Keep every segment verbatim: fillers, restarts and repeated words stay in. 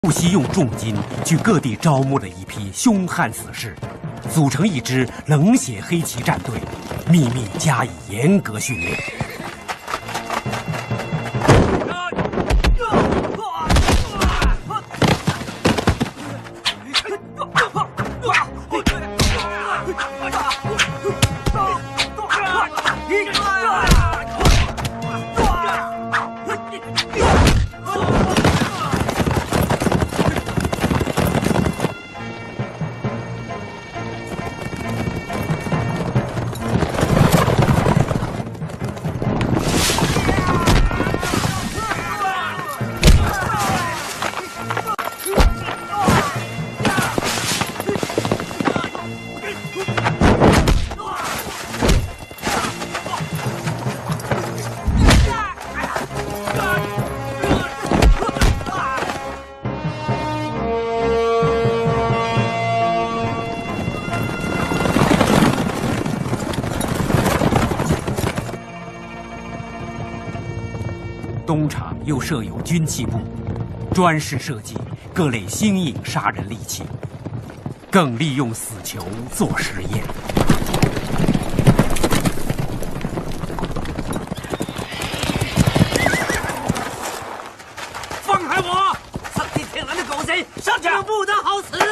不惜用重金去各地招募了一批凶悍死士，组成一支冷血黑旗战队，秘密加以严格训练。 东厂又设有军器部，专事设计各类新颖杀人利器，更利用死囚做实验。 放开我！丧尽天良的狗贼，上去！不得好死！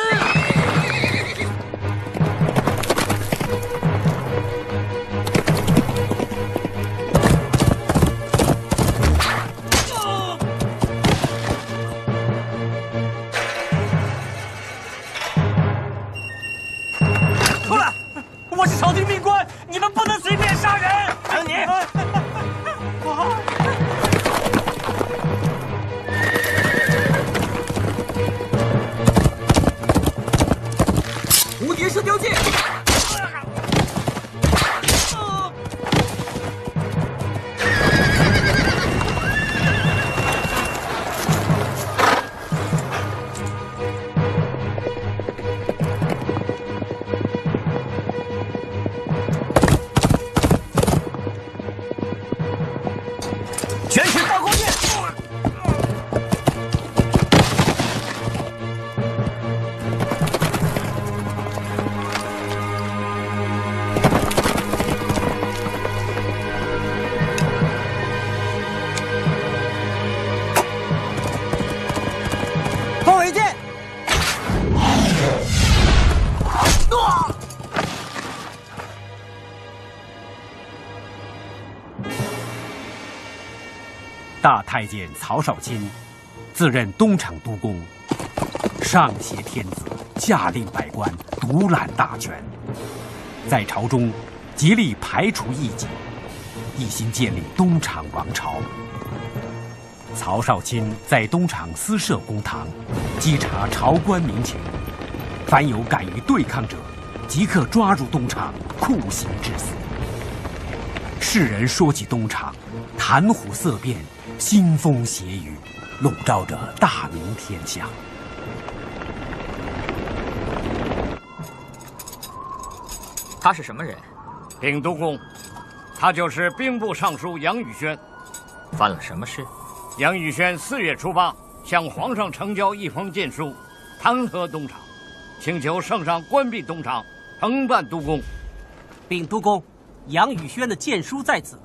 全是大弓箭！ 后尾箭！ 大太监曹少钦自任东厂督工，上挟天子，下令百官，独揽大权，在朝中极力排除异己，一心建立东厂王朝。曹少钦在东厂私设公堂，稽查朝官民情，凡有敢于对抗者，即刻抓入东厂，酷刑致死。世人说起东厂，谈虎色变，腥风血雨，笼罩着大明天下。 他是什么人？ 兵督公，他就是兵部尚书杨宇轩。 犯了什么事？ 杨宇轩四月初八向皇上呈交一封荐书，弹劾东厂，请求圣上关闭东厂，承办督公。 禀督公，杨宇轩的荐书在此。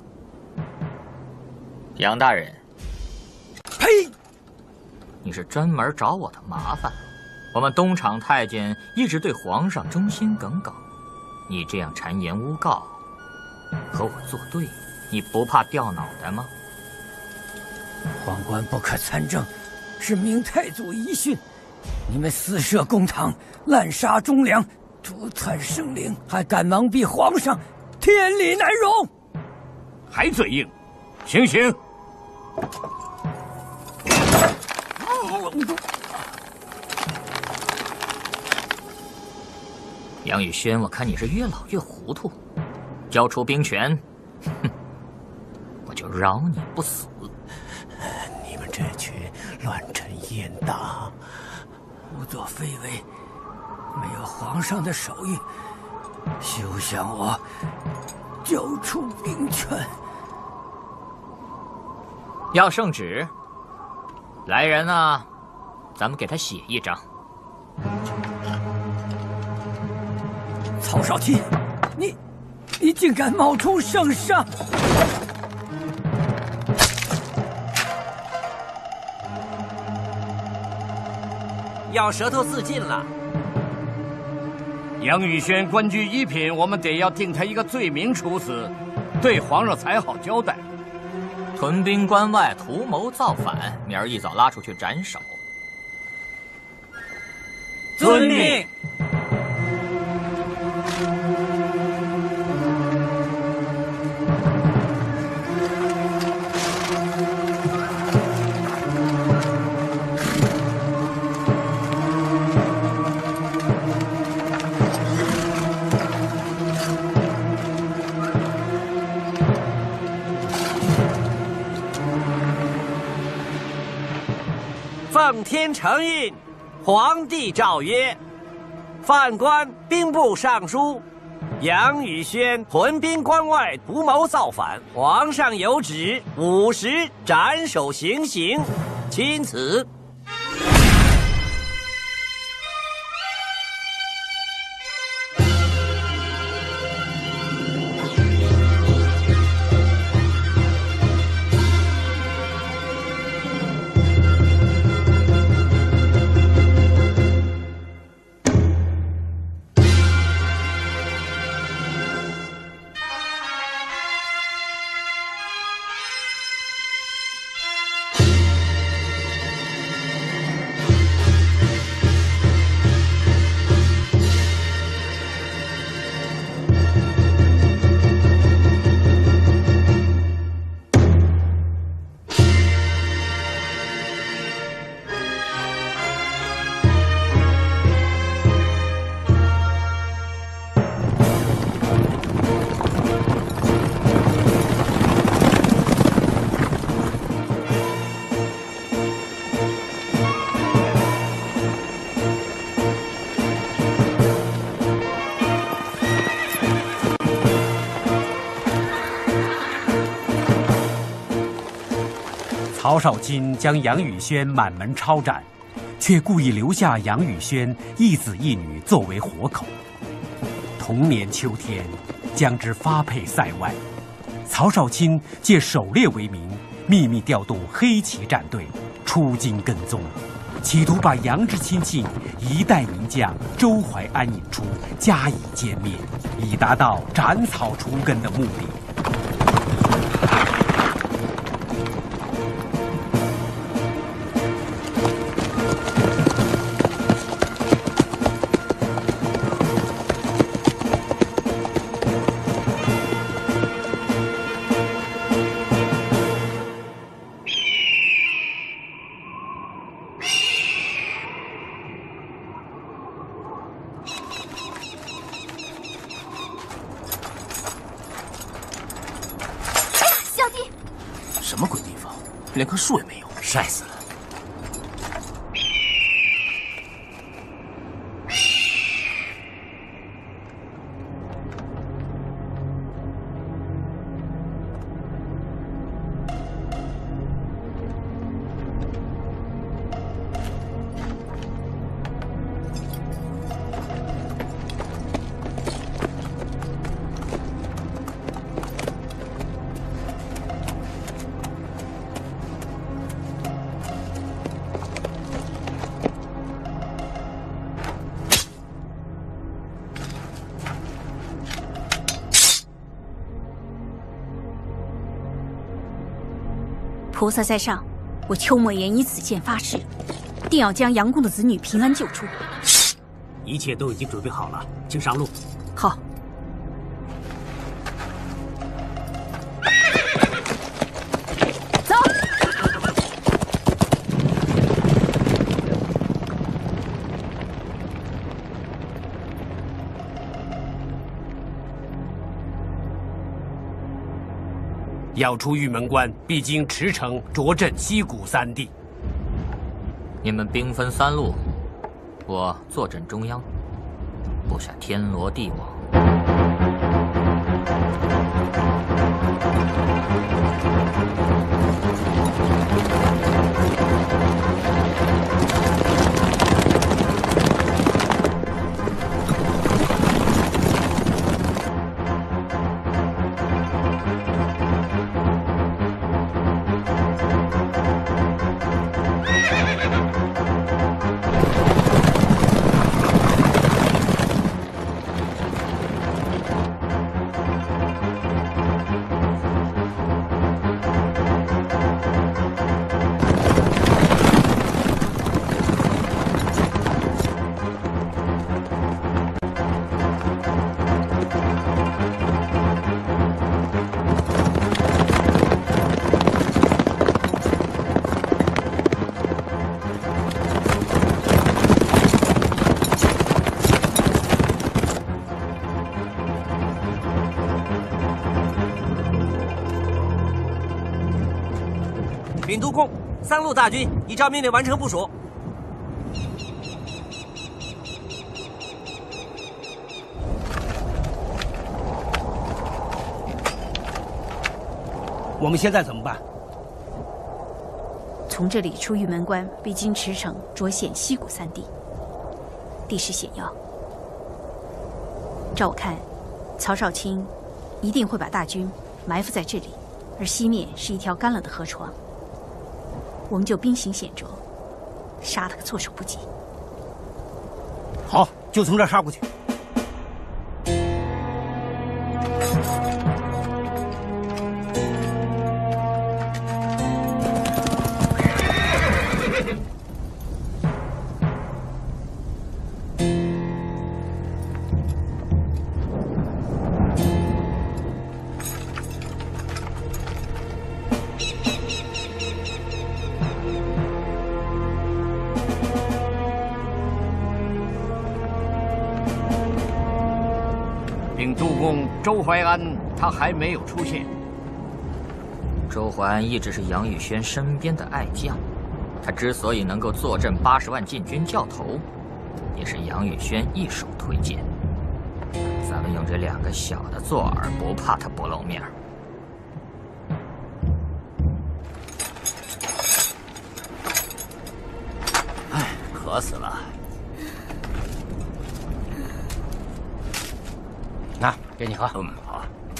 杨大人， 呸！ 你是专门找我的麻烦。我们东厂太监一直对皇上忠心耿耿，你这样谗言诬告，和我作对，你不怕掉脑袋吗？ 皇冠不可参政，是明太祖遗训。你们私设公堂，滥杀忠良，图篡生灵，还敢蒙蔽皇上，天理难容！ 还嘴硬，行刑！ 杨宇轩，我看你是越老越糊涂，交出兵权，哼，我就饶你不死。 你们这群乱臣严大、胡作非为、没有皇上的手谕，休想我交出兵权！ 要圣旨，来人啊！ 咱们给他写一张。 曹少卿，你你竟敢冒充圣上！ 要舌头自尽了。 杨宇轩官居一品，我们得要定他一个罪名处死，对皇上才好交代。 屯兵关外，图谋造反，明儿一早拉出去斩首。 遵命。奉天承运，皇帝诏曰：犯官兵部尚书杨宇轩屯兵关外，图谋造反，皇上有旨，午时斩首行刑，钦此。 曹少钦将杨宇轩满门抄斩，却故意留下杨宇轩一子一女作为活口。同年秋天，将之发配塞外，曹少钦借狩猎为名，秘密调动黑旗战队出京跟踪，企图把杨之亲信一代名将周怀安引出，加以歼灭，以达到斩草除根的目的。 什么鬼地方，连棵树也没有，晒死了。 菩萨在上，我邱莫言以此剑发誓，定要将杨公的子女平安救出。 一切都已经准备好了，请上路。 好。走。 要出玉门关，必经池城、涿镇、西谷三地。 你们兵分三路，我坐镇中央，布下天罗地网。 三路大军依照命令完成部署。 我们现在怎么办？ 从这里出玉门关，必经驰骋、涿县、溪谷三地，地势险要。照我看，曹少卿一定会把大军埋伏在这里，而西面是一条干了的河床，我们就兵行险着，杀他个措手不及。 好，就从这儿杀过去。 禀督公，周怀安他还没有出现。 周怀安一直是杨宇轩身边的爱将，他之所以能够坐镇八十万禁军教头，也是杨宇轩一手推荐。咱们用这两个小的做饵，不怕他不露面。 哎，渴死了。拿，给你喝。 嗯，好。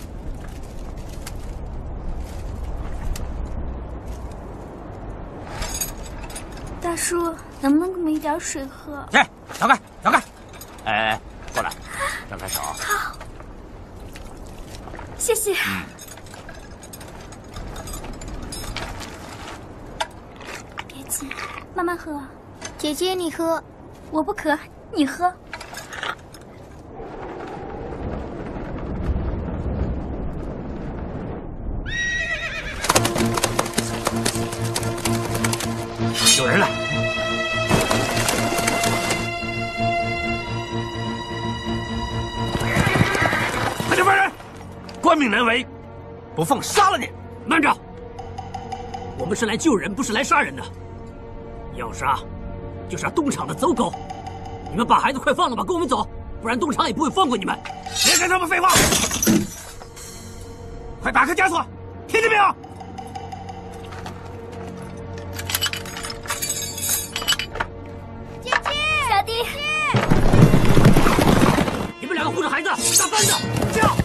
大叔，能不能给我们一点水喝？ 哎，小盖，小盖，哎，过来，张开手。 好，谢谢。 嗯。 别急，慢慢喝。 姐姐，你喝。 我不渴，你喝。 有人来！快点放人！官命难违，不放杀了你！ 慢着，我们是来救人，不是来杀人的。要杀，就杀东厂的走狗。你们把孩子快放了吧，跟我们走，不然东厂也不会放过你们。 别跟他们废话！快打开枷锁，听见没有？ 小弟， 你们两个护着孩子，大班子，叫！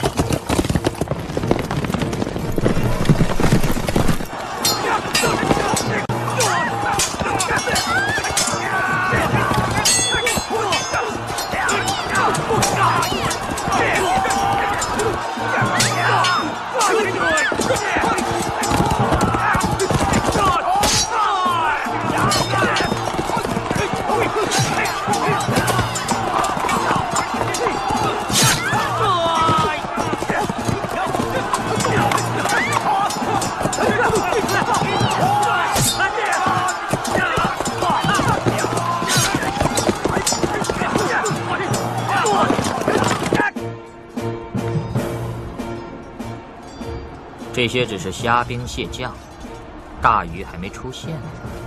这些只是虾兵蟹将，大鱼还没出现呢。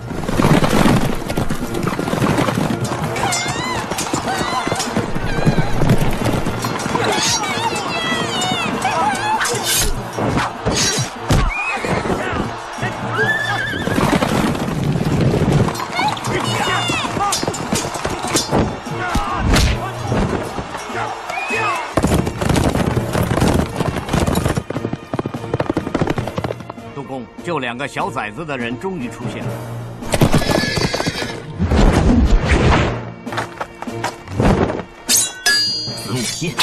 救两个小崽子的人终于出现了。 子午线。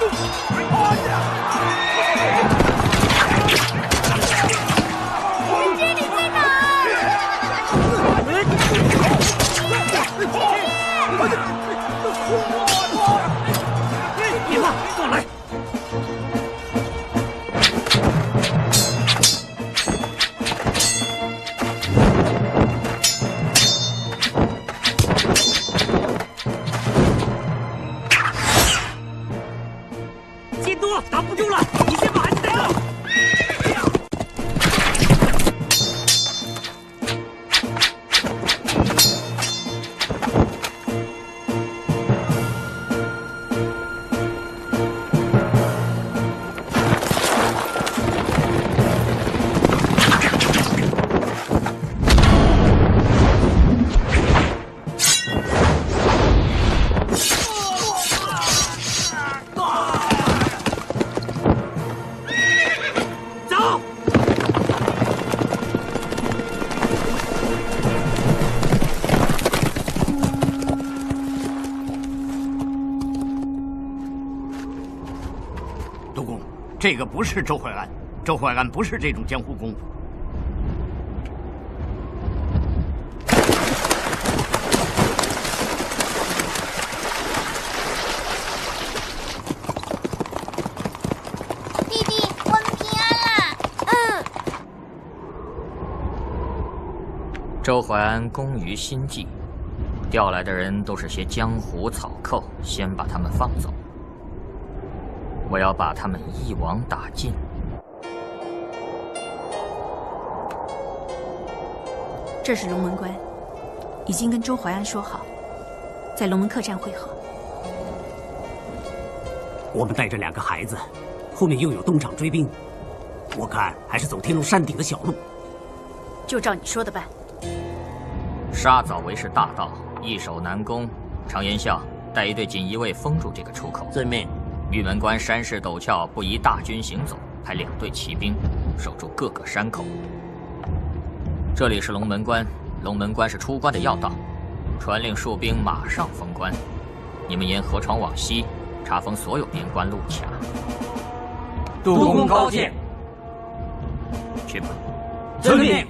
别怕，跟我来。 金多挡不住了，你先把孩子带走。 这个不是周淮安，周淮安不是这种江湖功夫。 弟弟，我们平安啦！嗯。 周淮安工于心计，调来的人都是些江湖草寇，先把他们放走。 我要把他们一网打尽。 这是龙门关，已经跟周淮安说好，在龙门客栈会合。 我们带着两个孩子，后面又有东厂追兵，我看还是走天龙山顶的小路。 就照你说的办。 沙枣为是大盗，易守难攻。常言笑，带一队锦衣卫封住这个出口。 遵命。 玉门关山势陡峭，不宜大军行走，派两队骑兵守住各个山口。这里是龙门关，龙门关是出关的要道，传令戍兵马上封关。你们沿河床往西，查封所有边关路卡。 督公高见。 去吧。 遵命。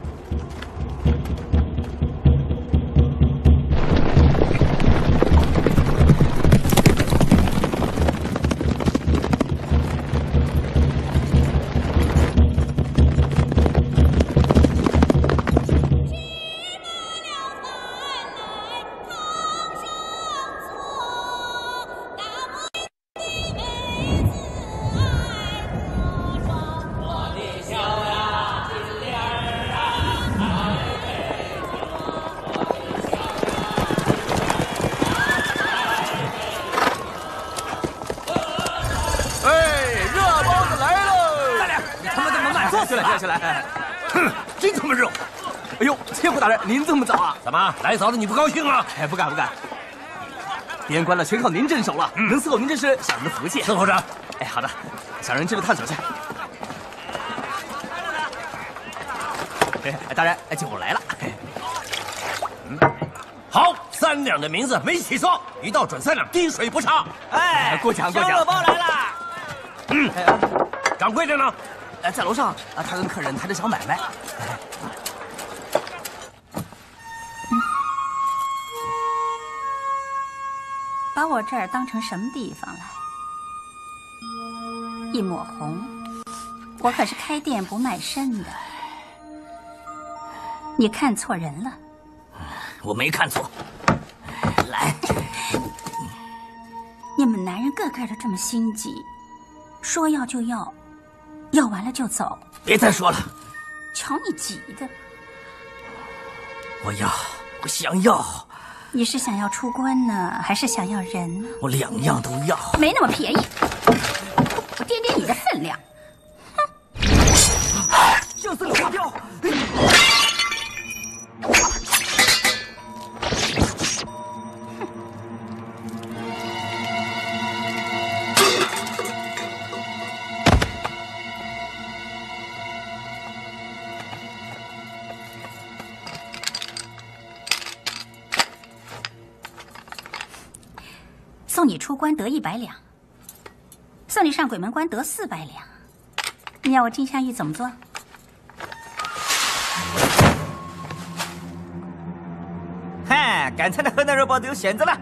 起来！哼，真他妈热！哎呦，切腹大人，您这么早啊？ 怎么来早的你不高兴啊？ 哎，不敢不敢。边关了，全靠您镇守了，嗯、能伺候您这是小人的福气。 伺候着。 哎，好的，小人这就探索去。哎，大人，哎，酒来了。 嗯，好，三两的名字没起错，一道准三两，滴水不差。 哎，过奖过奖。 小肉包来了。 嗯，掌柜的呢？ 呃，在楼上啊，他跟客人谈着小买卖。 嗯，把我这儿当成什么地方了？一抹红，我可是开店不卖身的。你看错人了。 我没看错。来， 你们男人个个都这么心急，说要就要。 要完了就走， 别再说了。 瞧你急的！ 我要，我想要。 你是想要出关呢，还是想要人呢？ 我两样都要。 没那么便宜，我掂掂你的分量。 哼！就这个花镖。 送你出关得一百两， 送你上鬼门关得四百两。你要我金镶玉怎么做？ 嗨，刚才的河南肉包都有馅子了。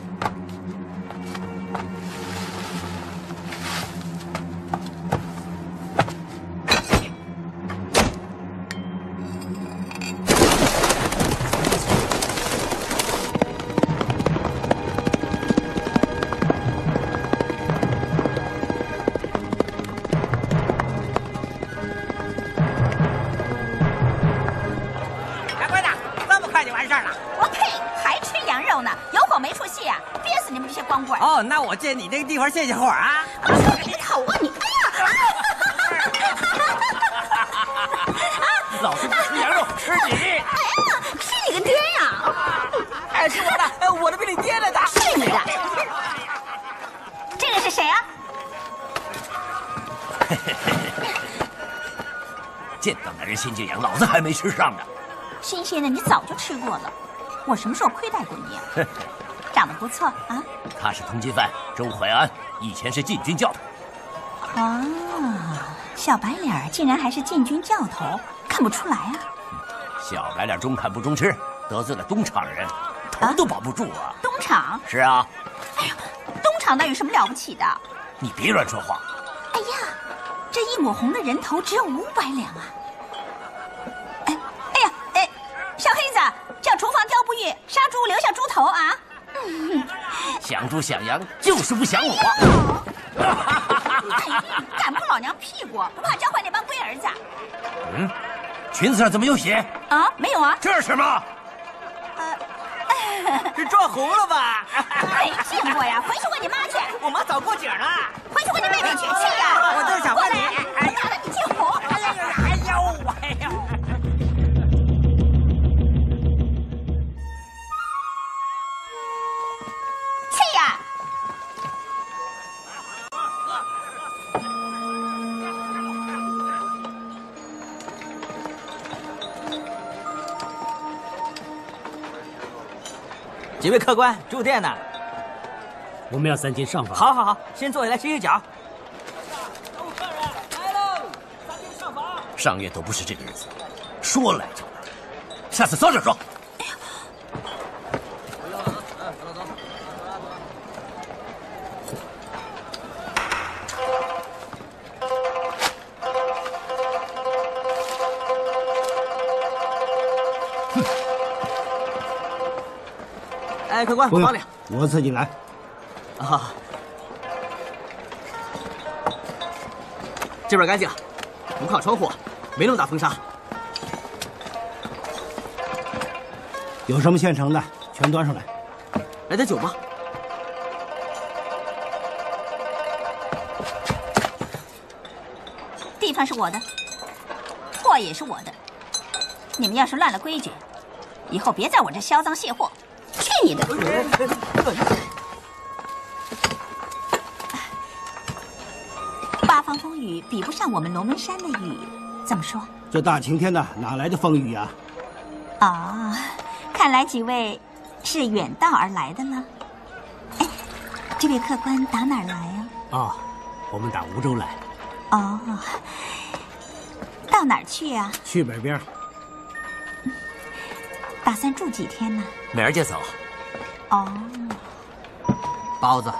哦，那我借你那个地方泄泄火啊！ 你好啊你！哎呀！ 老子不吃羊肉，吃你！ 哎呀，是你个爹呀！ 哎，是我的，我的比你爹的大。 是你的。这个是谁啊？ 见到那人鲜煎羊，老子还没吃上呢。 新鲜的你早就吃过了，我什么时候亏待过你啊？长得不错啊。 他是通缉犯周怀安，以前是禁军教头。 啊，小白脸竟然还是禁军教头，看不出来啊。 小白脸中看不中吃，得罪了东厂人，头都保不住啊。 东厂？ 是啊。 哎呀，东厂那有什么了不起的？ 你别乱说话。 哎呀，这一抹红的人头只有五百两啊！哎，哎呀，哎，小黑子，叫厨房挑不玉，杀猪留下猪头啊！嗯， 想猪想羊，就是不想我。 敢碰老娘屁股，不怕教坏那帮龟儿子？ 嗯，裙子上怎么有血？ 啊，没有啊。 这是什么？ 呃， 是撞红了吧？ 没见过呀！回去问你妈去。 我妈早过节了。 回去问你妹妹去。去呀！ 我就是想问你， 我打得你见红。 哎呀哎呦哎呀！ 去呀！ 几位客官住店呢？ 我们要三斤上房。 好，好，好，先坐下来歇歇脚。 客人来喽，三斤上房。 上月都不是这个日子，说来就来，下次早点说。 哎，客官，我帮你。 我自己来。 啊，这边干净，不靠窗户，没那么大风沙。 有什么现成的，全端上来。 来点酒吧。 地方是我的，货也是我的。你们要是乱了规矩，以后别在我这销赃卸货。去你的！八方风雨比不上我们龙门山的雨，怎么说？ 这大晴天的，哪来的风雨啊？ 啊，看来几位是远道而来的了。哎，这位客官打哪儿来呀？ 哦，我们打梧州来。 哦，到哪儿去呀？ 去北边。 打算住几天呢？ 明儿就走。 哦， 包子。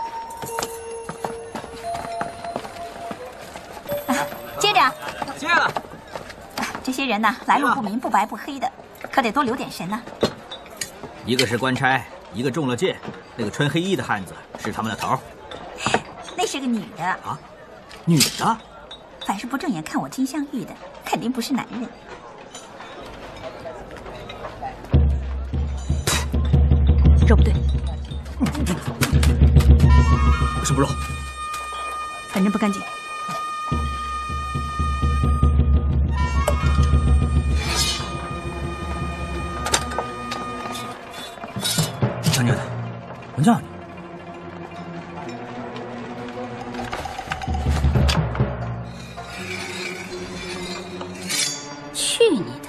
接着。 接了。 这些人呢，来路不明，不白不黑的，可得多留点神呐。 一个是官差，一个中了箭，那个穿黑衣的汉子是他们的头。 那是个女的啊，女的。 凡是不正眼看我金镶玉的，肯定不是男人。肉不对， 什么肉？ 反正不干净。 娘娘的，我叫你。 去你的！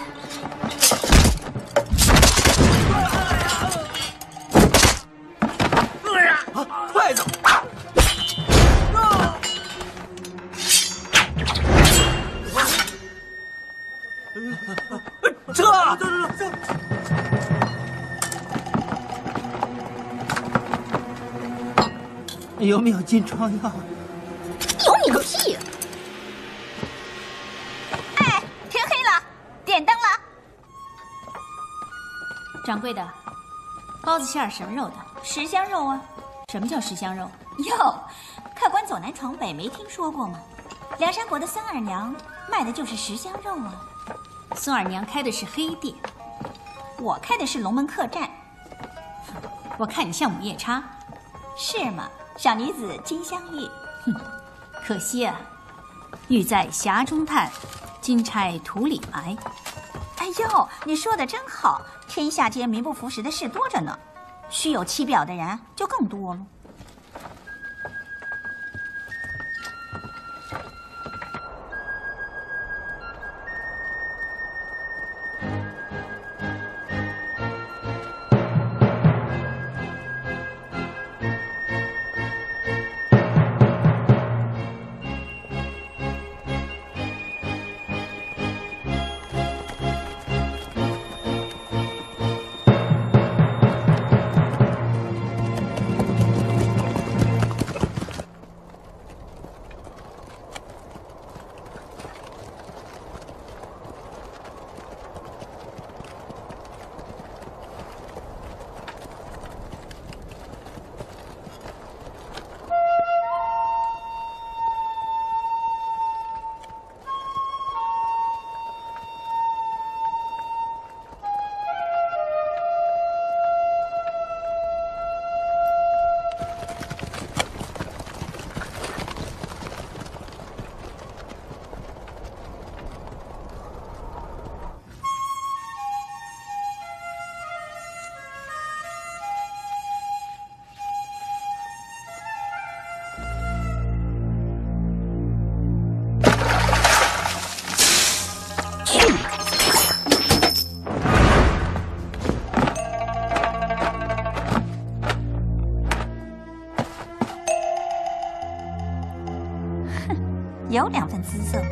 筷子！ 这这这。 有没有金疮药？ 有你个屁！哎，天黑了，点灯了。 掌柜的，包子馅儿什么肉的？ 十香肉啊。 什么叫十香肉？ 哟，客官走南闯北，没听说过吗？梁山伯的孙二娘卖的就是十香肉啊。 孙二娘开的是黑店， 我开的是龙门客栈。 我看你像母夜叉， 是吗？ 小女子金镶玉， 哼，可惜啊，玉在匣中探，金钗土里埋。 哎呦，你说的真好，天下间名不符实的事多着呢，虚有其表的人就更多了。有两分姿色。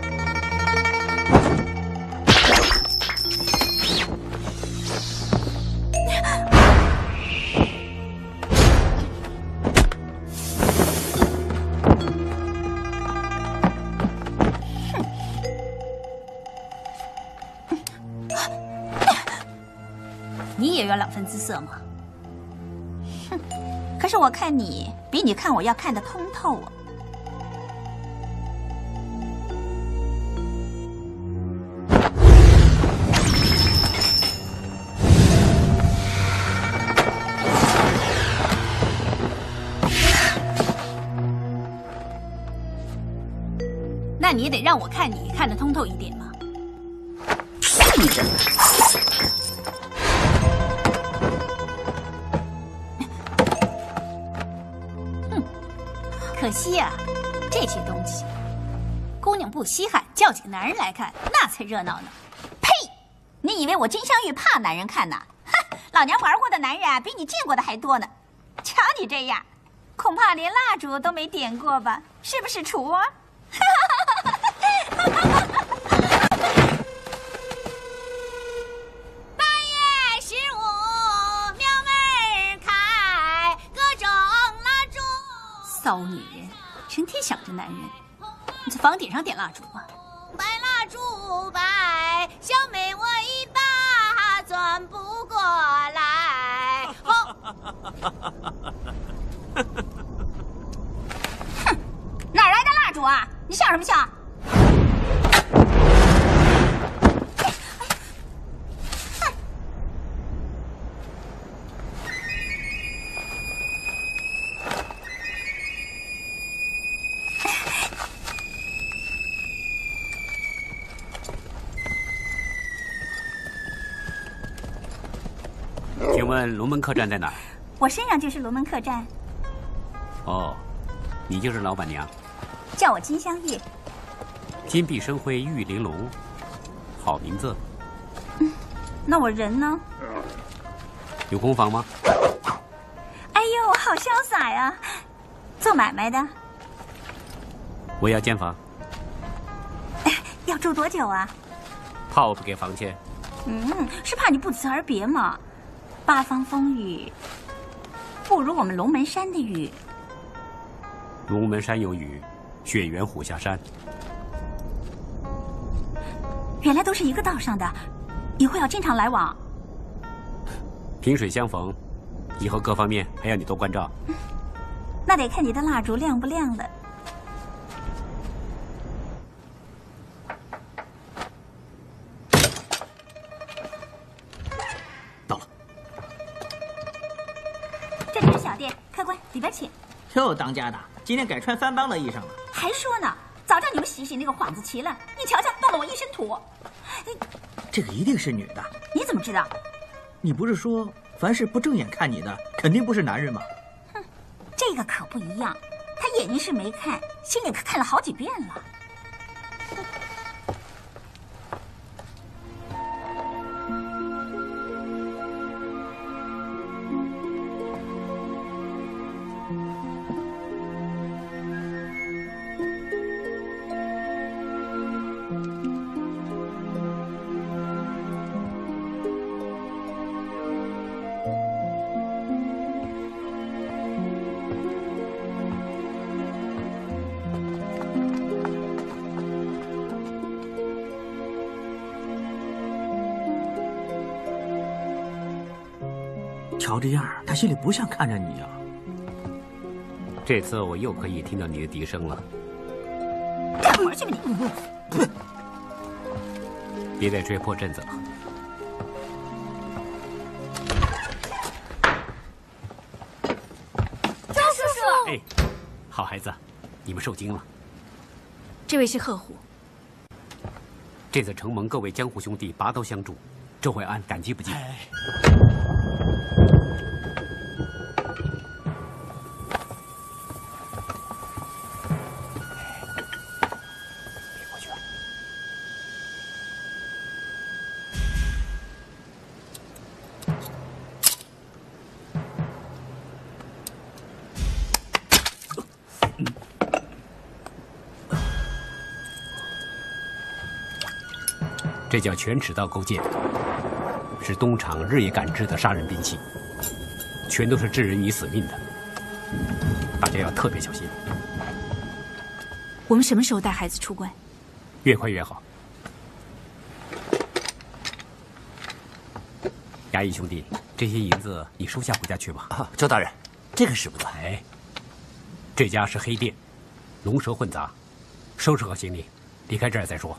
你也有两分姿色吗？ 哼，可是我看你比你看我要看得通透啊。 那你也得让我看你看得通透一点嘛。 屁着！ 哼，可惜呀、啊，这些东西，姑娘不稀罕，叫几个男人来看，那才热闹呢。 呸！你以为我金镶玉怕男人看呢？哼，老娘玩过的男人啊，比你见过的还多呢。瞧你这样，恐怕连蜡烛都没点过吧？是不是厨啊？ 八月十五，庙门开，各种蜡烛。 骚女人，成天想着男人。你在房顶上点蜡烛啊？ 白蜡烛白，小妹我一把钻不过来。哦， 哼，哪来的蜡烛啊？你笑什么笑？ 请问龙门客栈在哪儿？ 我身上就是龙门客栈。 哦，你就是老板娘。 叫我金镶玉。 金碧生辉，玉玲珑，好名字。 嗯，那我人呢？ 有空房吗？ 哎呦，好潇洒呀！做买卖的。 我要间房。 要住多久啊？ 怕我不给房钱？ 嗯，是怕你不辞而别嘛。八方风雨，不如我们龙门山的雨。 龙门山有雨，雪原虎下山。 原来都是一个道上的，以后要经常来往。 萍水相逢，以后各方面还要你多关照。 那得看你的蜡烛亮不亮了。 到了。 这里是小店，客官里边请。 哟，当家的，今天改穿番邦的衣裳了。 还说呢，早叫你们洗洗那个幌子旗了。你瞧瞧，弄了我一身土。 这个一定是女的。 你怎么知道？ 你不是说凡是不正眼看你的，肯定不是男人吗？ 哼，这个可不一样。他眼睛是没看，心里可看了好几遍了。 瞧这样，他心里不像看着你啊。 这次我又可以听到你的笛声了。 干活去吧你！ 别再追破阵子了。 张叔叔， 哎，好孩子，你们受惊了。 这位是贺虎。 这次承蒙各位江湖兄弟拔刀相助，周怀安感激不尽。哎这叫犬齿刀钩剑，是东厂日夜赶制的杀人兵器，全都是置人于死命的，大家要特别小心。 我们什么时候带孩子出关？ 越快越好。衙役兄弟，这些银子你收下回家去吧。 啊，周大人，这个使不得。 哎，这家是黑店，龙蛇混杂，收拾好行李，离开这儿再说。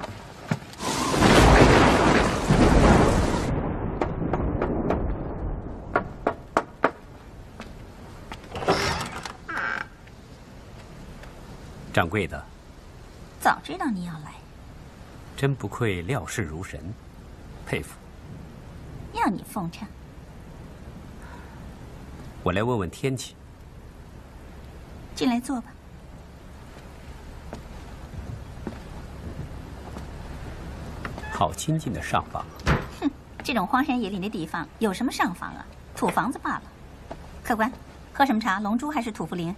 掌柜的， 早知道你要来， 真不愧料事如神，佩服。 要你奉承。 我来问问天气。 进来坐吧。 好清静的上房。 哼，这种荒山野岭的地方有什么上房啊？土房子罢了。客官，喝什么茶？龙珠还是土茯苓？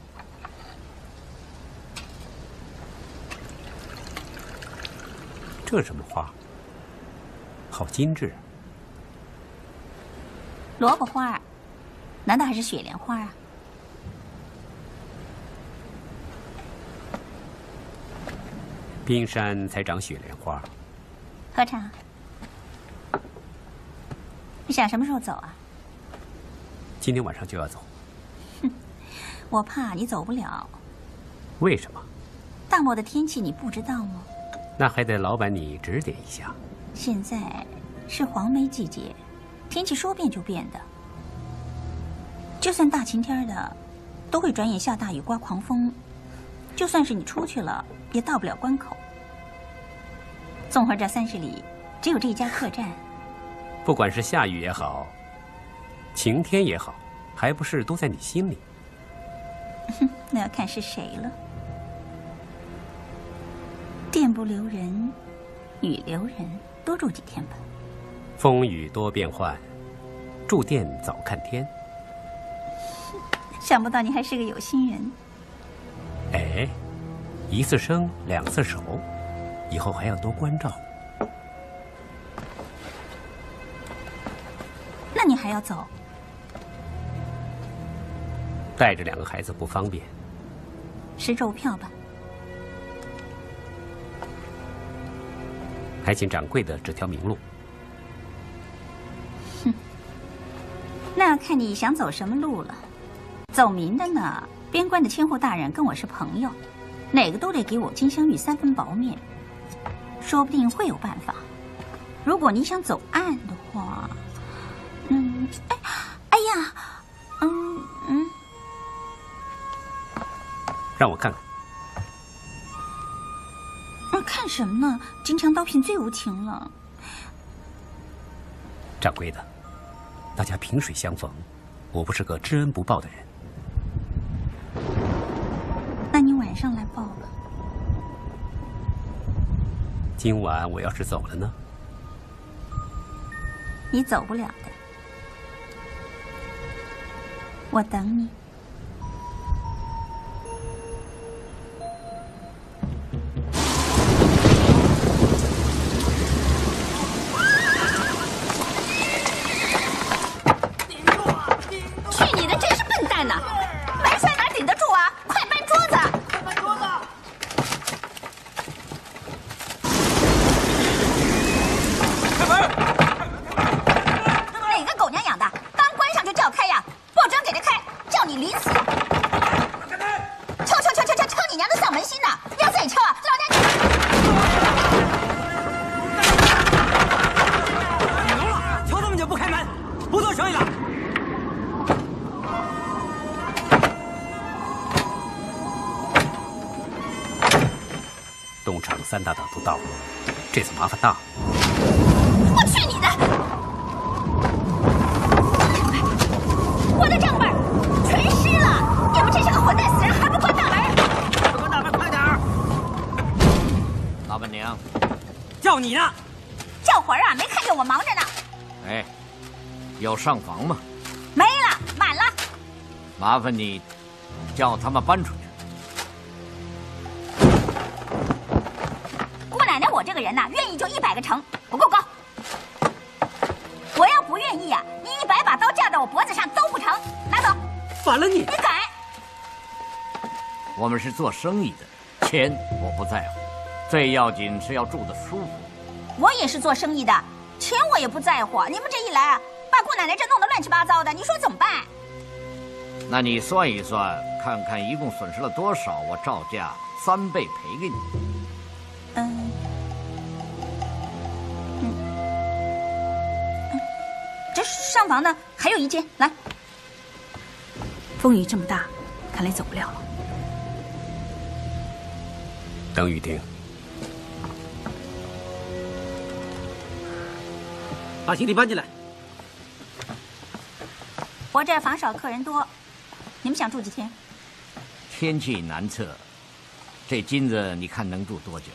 这什么花？好精致。 萝卜花，难道还是雪莲花啊？ 冰山才长雪莲花。 喝茶。你想什么时候走啊？ 今天晚上就要走。 哼，我怕你走不了。 为什么？ 大漠的天气你不知道吗？ 那还得老板你指点一下。 现在是黄梅季节，天气说变就变的。就算大晴天的，都会转眼下大雨刮狂风。就算是你出去了，也到不了关口。纵横这三十里，只有这一家客栈。 不管是下雨也好，晴天也好，还不是都在你心里？ 哼，那要看是谁了。店不留人，雨留人，多住几天吧。 风雨多变幻，住店早看天。 想不到你还是个有心人。 哎，一次生，两次熟，以后还要多关照。 还要走？ 带着两个孩子不方便。 是肉票吧？ 还请掌柜的指条明路。 哼，那要看你想走什么路了。走明的呢，边关的千户大人跟我是朋友，哪个都得给我金镶玉三分薄面，说不定会有办法。如果你想走暗的话，嗯，哎，哎呀，嗯嗯， 让我看看。 嗯，看什么呢？金枪刀片最无情了。 掌柜的，大家萍水相逢，我不是个知恩不报的人。 那你晚上来报吧。 今晚我要是走了呢？ 你走不了的，我等你。 去你的，真是笨蛋呐！门栓哪顶得住啊？快搬桌子！快搬桌子！ 开门！ 哪个狗娘养的，刚关上就叫开呀？不准给他开，叫你离死！敲敲敲敲敲，敲你娘的丧门心呐！要自己敲啊，老娘！ 牛了，敲这么久不开门，不做生意了。 东厂三大党都到了，这次麻烦大了。 我去你的！我的账本全湿了！你们这些个混蛋死人，还不关大门！ 关大门，快点儿！老板娘， 叫你呢。 叫魂儿啊！没看见我忙着呢。 哎，有上房吗？ 没了，满了。 麻烦你叫他们搬出去。 姑奶奶，我这个人呐，愿意就一百个成，不够高。我要不愿意啊，你一百把刀架在我脖子上都不成。拿走！ 反了你！ 你敢！ 我们是做生意的，钱我不在乎，最要紧是要住得舒服。 我也是做生意的，钱我也不在乎。你们这一来啊，把姑奶奶这弄得乱七八糟的，你说怎么办？ 那你算一算，看看一共损失了多少，我照价三倍赔给你。 嗯，嗯，嗯，这上房呢，还有一间，来。 风雨这么大，看来走不了了。 等雨停。 把行李搬进来。 我这房少，客人多，你们想住几天？ 天气难测，这金子你看能住多久？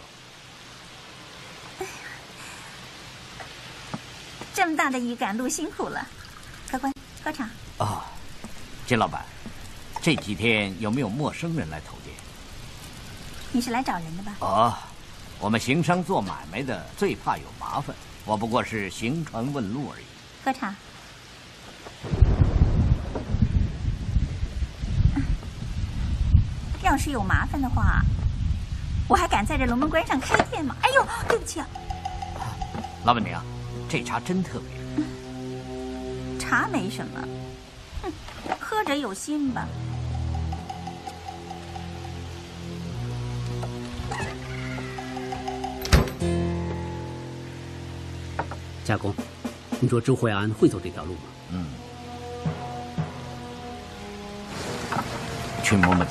这么大的雨赶路，辛苦了。客官，喝茶。 哦，金老板，这几天有没有陌生人来投店？ 你是来找人的吧？ 哦，我们行商做买卖的最怕有麻烦，我不过是行船问路而已。 喝茶。要是有麻烦的话，我还敢在这龙门关上开店吗？哎呦，对不起啊。 老板娘，这茶真特别。 嗯、茶没什么，哼，喝者有心吧。 家公，听说周惠安会走这条路吗？ 嗯，去摸摸底。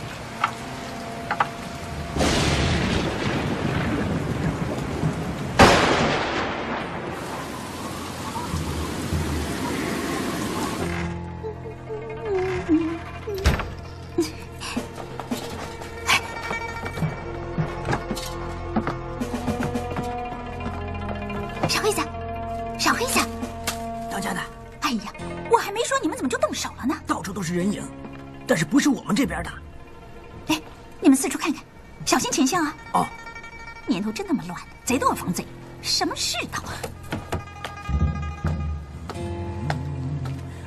人影，但是不是我们这边的。 哎，你们四处看看，小心前巷啊！ 哦， 年头真那么乱，贼都要防贼，什么世道？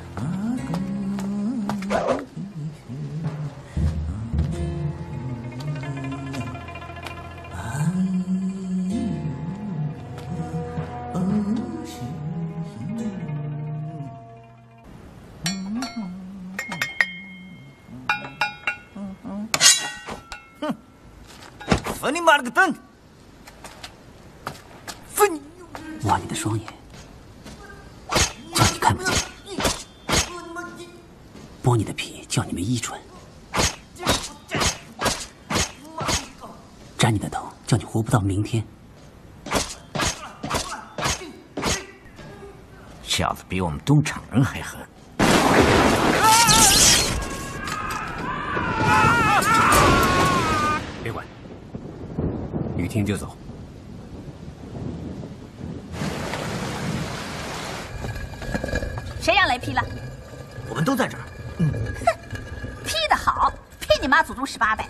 分你妈了个蛋！分你！ 挖你的双眼，叫你看不见；剥你的皮，叫你没依纯；斩你的头，叫你活不到明天。 小子比我们东厂人还狠。 别管，雨停就走。 谁让雷劈了？ 我们都在这儿。 嗯，哼，劈得好，劈你妈祖宗十八代！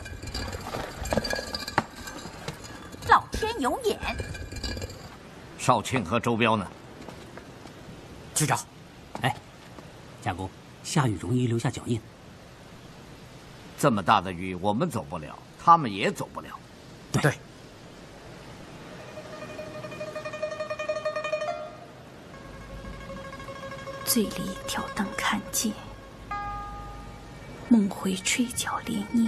老天有眼。 少庆和周彪呢？ 去找。哎，家公，下雨容易留下脚印。 这么大的雨，我们走不了，他们也走不了。 对。对醉里挑灯看剑，梦回吹角连营。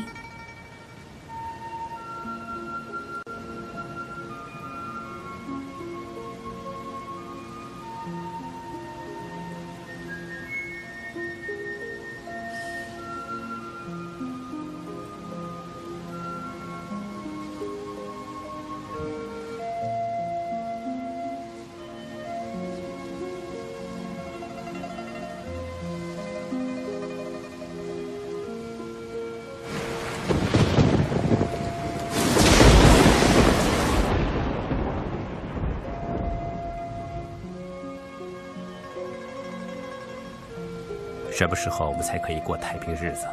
什么时候我们才可以过太平日子？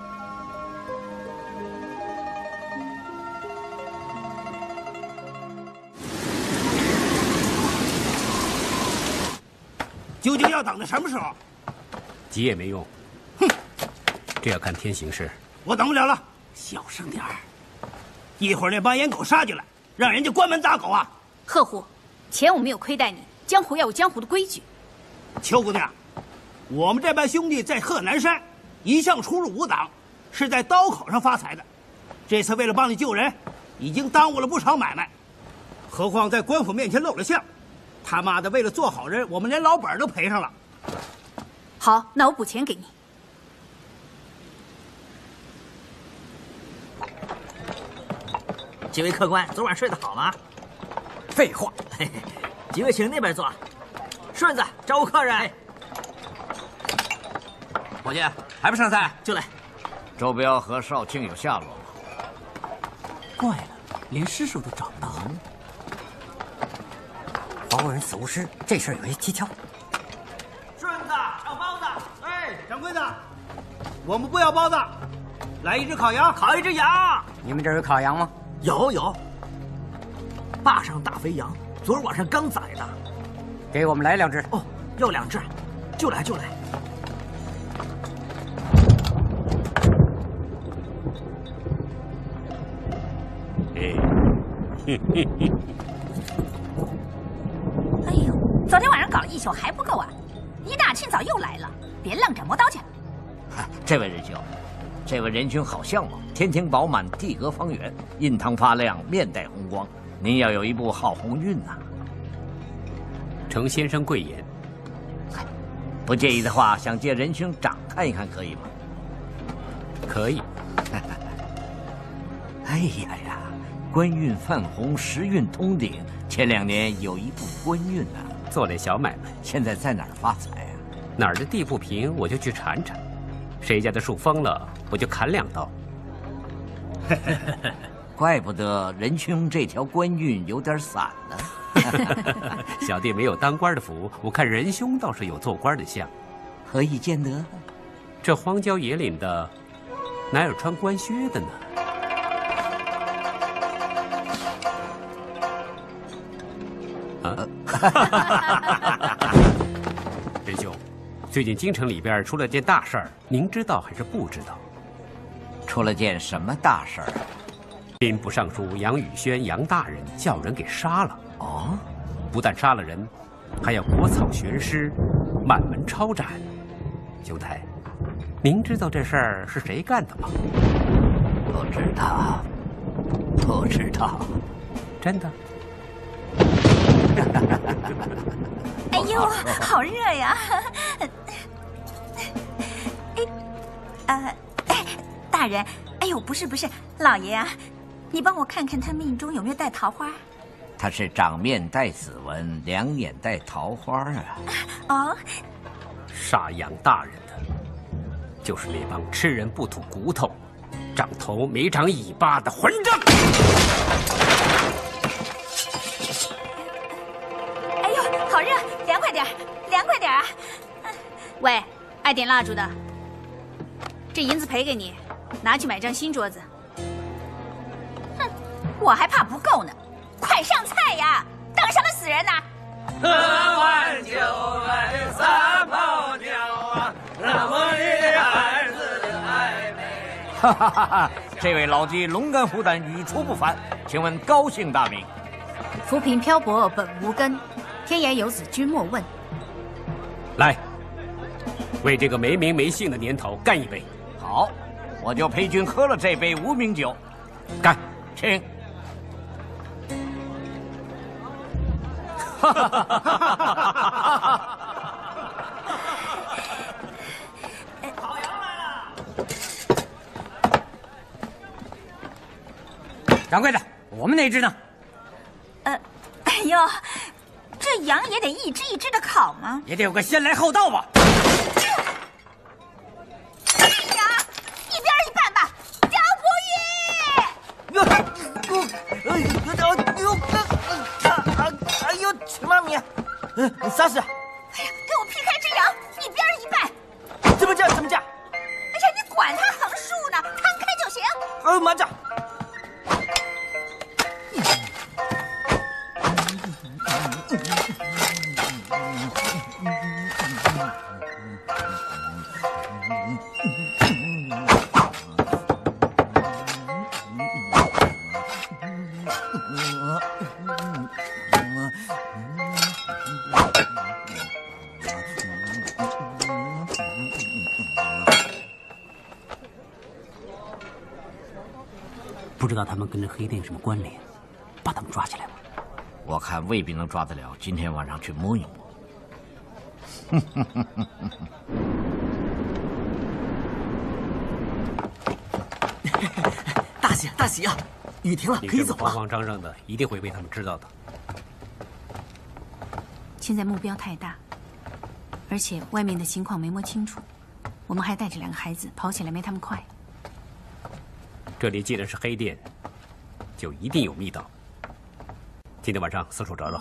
究竟要等到什么时候？ 急也没用。哼，这要看天行事。 我等不了了，小声点儿。一会儿那帮烟狗杀进来，让人家关门打狗啊！ 贺虎，钱我没有亏待你，江湖要有江湖的规矩。 邱姑娘。 我们这帮兄弟在贺南山一向出入无党，是在刀口上发财的。这次为了帮你救人，已经耽误了不少买卖。何况在官府面前露了相，他妈的为了做好人，我们连老本都赔上了。 好，那我补钱给你。 几位客官，昨晚睡得好吗？ 废话， 嘿嘿，几位请那边坐。顺子，招呼客人。 伙计，还不上菜？ 就来。 周彪和少庆有下落吗？ 怪了，连尸首都找不到。 包人死无尸，这事儿有些蹊跷。 顺子，炒包子。哎，掌柜的，我们不要包子，来一只烤羊， 烤一只羊。 你们这儿有烤羊吗？ 有有。坝上大肥羊，昨儿晚上刚宰的。 给我们来两只。 哦，要两只，就来就来。 哎呦，昨天晚上搞了一宿还不够啊！一大清早又来了，别愣着磨刀去。 这位仁兄，这位仁兄好相貌，天庭饱满，地阁方圆，印堂发亮，面带红光。您要有一部好鸿运呐、啊！ 程先生贵言。 不介意的话，想借仁兄掌看一看，可以吗？ 可以。 哎呀呀！ 官运泛红，时运通顶。前两年有一部官运呐、啊， 做点小买卖。 现在在哪儿发财啊？ 哪儿的地不平，我就去铲铲；谁家的树疯了，我就砍两刀。 怪不得仁兄这条官运有点散呢。 小弟没有当官的福，我看仁兄倒是有做官的相。 何以见得？ 这荒郊野岭的，哪有穿官靴的呢？ 仁兄，最近京城里边出了件大事儿，您知道还是不知道？ 出了件什么大事儿？ 兵部尚书杨宇轩杨大人叫人给杀了。 哦， 不但杀了人，还要国草悬尸，满门抄斩。兄台，您知道这事儿是谁干的吗？ 不知道。 不知道， 真的。 哎呦，好热呀！哎，呃，哎，大人，哎呦，不是不是，老爷啊，你帮我看看他命中有没有带桃花。 他是掌面带紫纹，两眼带桃花啊。 哦， 杀杨大人的，就是那帮吃人不吐骨头、长头没长尾巴的混账！ 哎呦，好热，凉快点，凉快点啊！ 喂，爱点蜡烛的，这银子赔给你，拿去买张新桌子。 哼，我还怕不够呢，快上菜呀！等什么死人呢？ 喝完酒来撒泡尿啊，那么女孩子的暧昧。 哈哈哈哈！这位老弟龙肝虎胆，语出不凡，请问高姓大名？ 浮萍漂泊本无根，天涯游子君莫问。 来，为这个没名没姓的年头干一杯。 好，我就陪君喝了这杯无名酒。 干， 请。 哈哈哈哈哈！ 烤羊来了！ 掌柜的，我们那只呢？ 呃，哎呦，这羊也得一只一只的烤吗？ 也得有个先来后到吧。 哎呀，一边一半吧，姚不语。 哎呦，哎呦，哎呦，妈咪，嗯，啥事？ 哎呀，给我劈开只羊，一边一半。 怎么讲？怎么讲？ 哎呀，你管它横竖呢，摊开就行。 呃，马长。 不知道他们跟这黑店有什么关联，把他们抓起来吧。 我看未必能抓得了，今天晚上去摸一摸。 大喜大喜啊！雨停了，可以走了。 慌慌张张的，一定会被他们知道的。 现在目标太大，而且外面的情况没摸清楚，我们还带着两个孩子，跑起来没他们快。 这里既然是黑店，就一定有密道。今天晚上四处找找。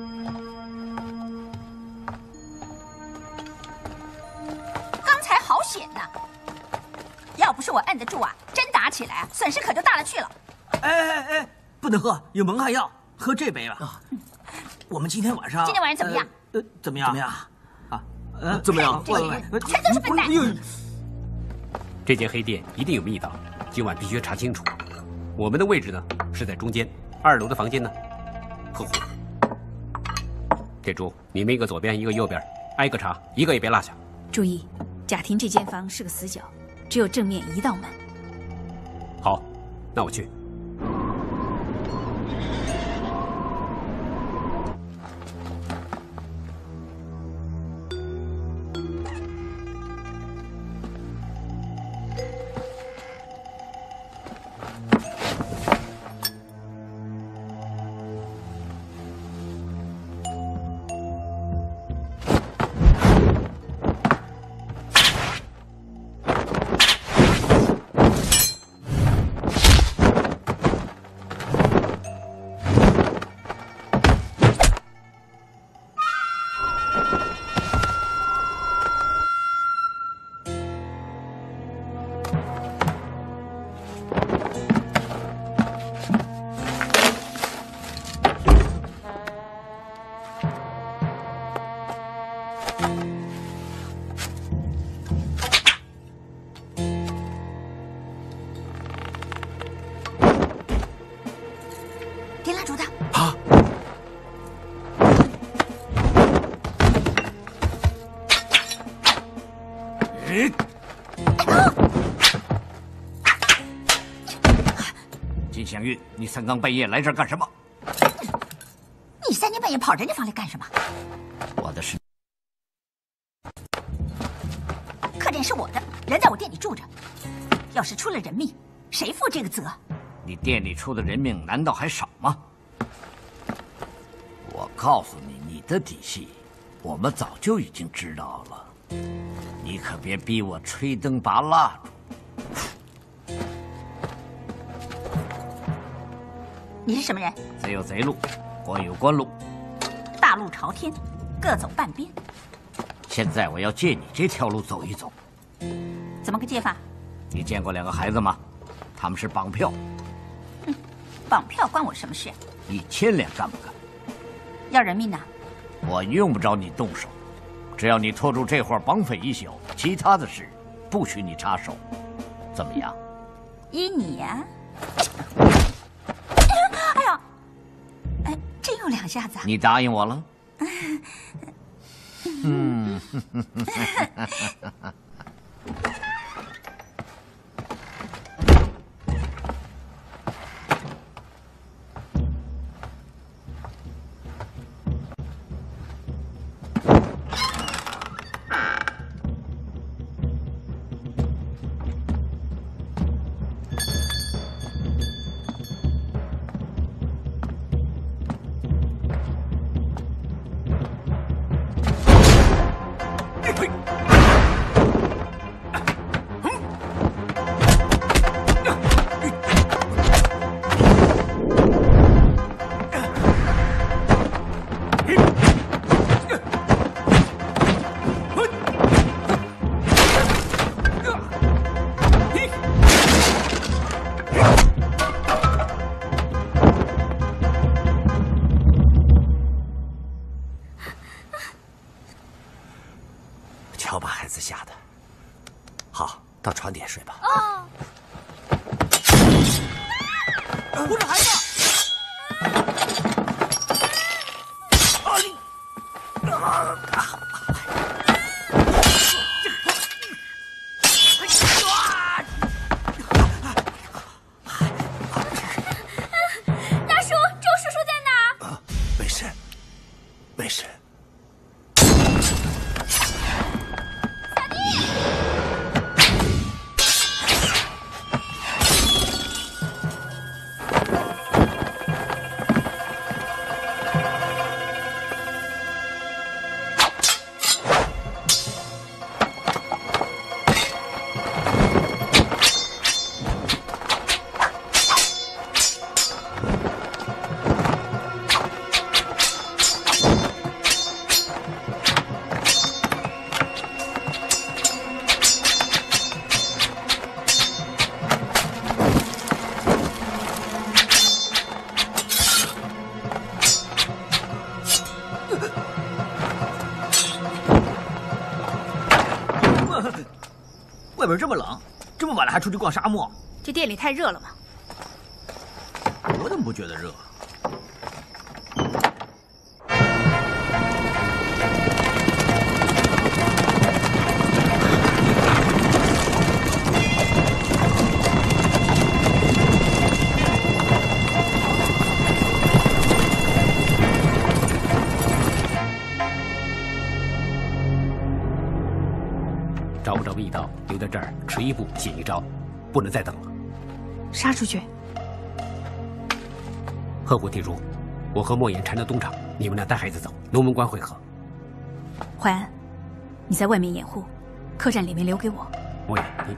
刚才好险呐！要不是我摁得住啊，真打起来啊，损失可就大了去了。 哎哎哎，不能喝，有蒙汗药，喝这杯吧。我们今天晚上， 今天晚上怎么样？ 呃，怎么样？怎么样？啊，呃， 怎么样？ 喂喂喂，全都是笨蛋！ 这间黑店一定有密道，今晚必须查清楚。我们的位置呢是在中间，二楼的房间呢，呵护。店主，你们一个左边，一个右边，挨个查，一个也别落下。 注意，贾婷这间房是个死角，只有正面一道门。 好，那我去。 点蜡烛的。 啊！ 金霞， 祥玉，你三更半夜来这儿干什么？ 你三更半夜跑人家房里干什么？ 我的是客店是我的，人在我店里住着，要是出了人命，谁负这个责？ 你店里出的人命难道还少吗？我告诉你，你的底细，我们早就已经知道了。你可别逼我吹灯拔蜡烛。 你是什么人？ 贼有贼路，官有官路， 大路朝天，各走半边。 现在我要借你这条路走一走。 怎么个借法？ 你见过两个孩子吗？他们是绑票。 哼，绑票关我什么事？ 一千两干不干？ 要人命呢？ 我用不着你动手，只要你拖住这伙绑匪一宿，其他的事不许你插手，怎么样？ 依你呀、啊。哎呀，哎，真有两下子、啊。 你答应我了？嗯。 瞧把孩子吓的。好，到床底下睡吧。 哦。 护着孩子。 大叔，周叔叔在哪？ 啊，没事，没事。 外边这么冷，这么晚了还出去逛沙漠？ 这店里太热了吗？ 我怎么不觉得热？ 找不着密道，留在这儿迟一步险一招，不能再等了。 杀出去！ 贺国地主，我和莫言缠着东厂，你们俩带孩子走，龙门关会合。 淮安，你在外面掩护，客栈里面留给我。 莫言，你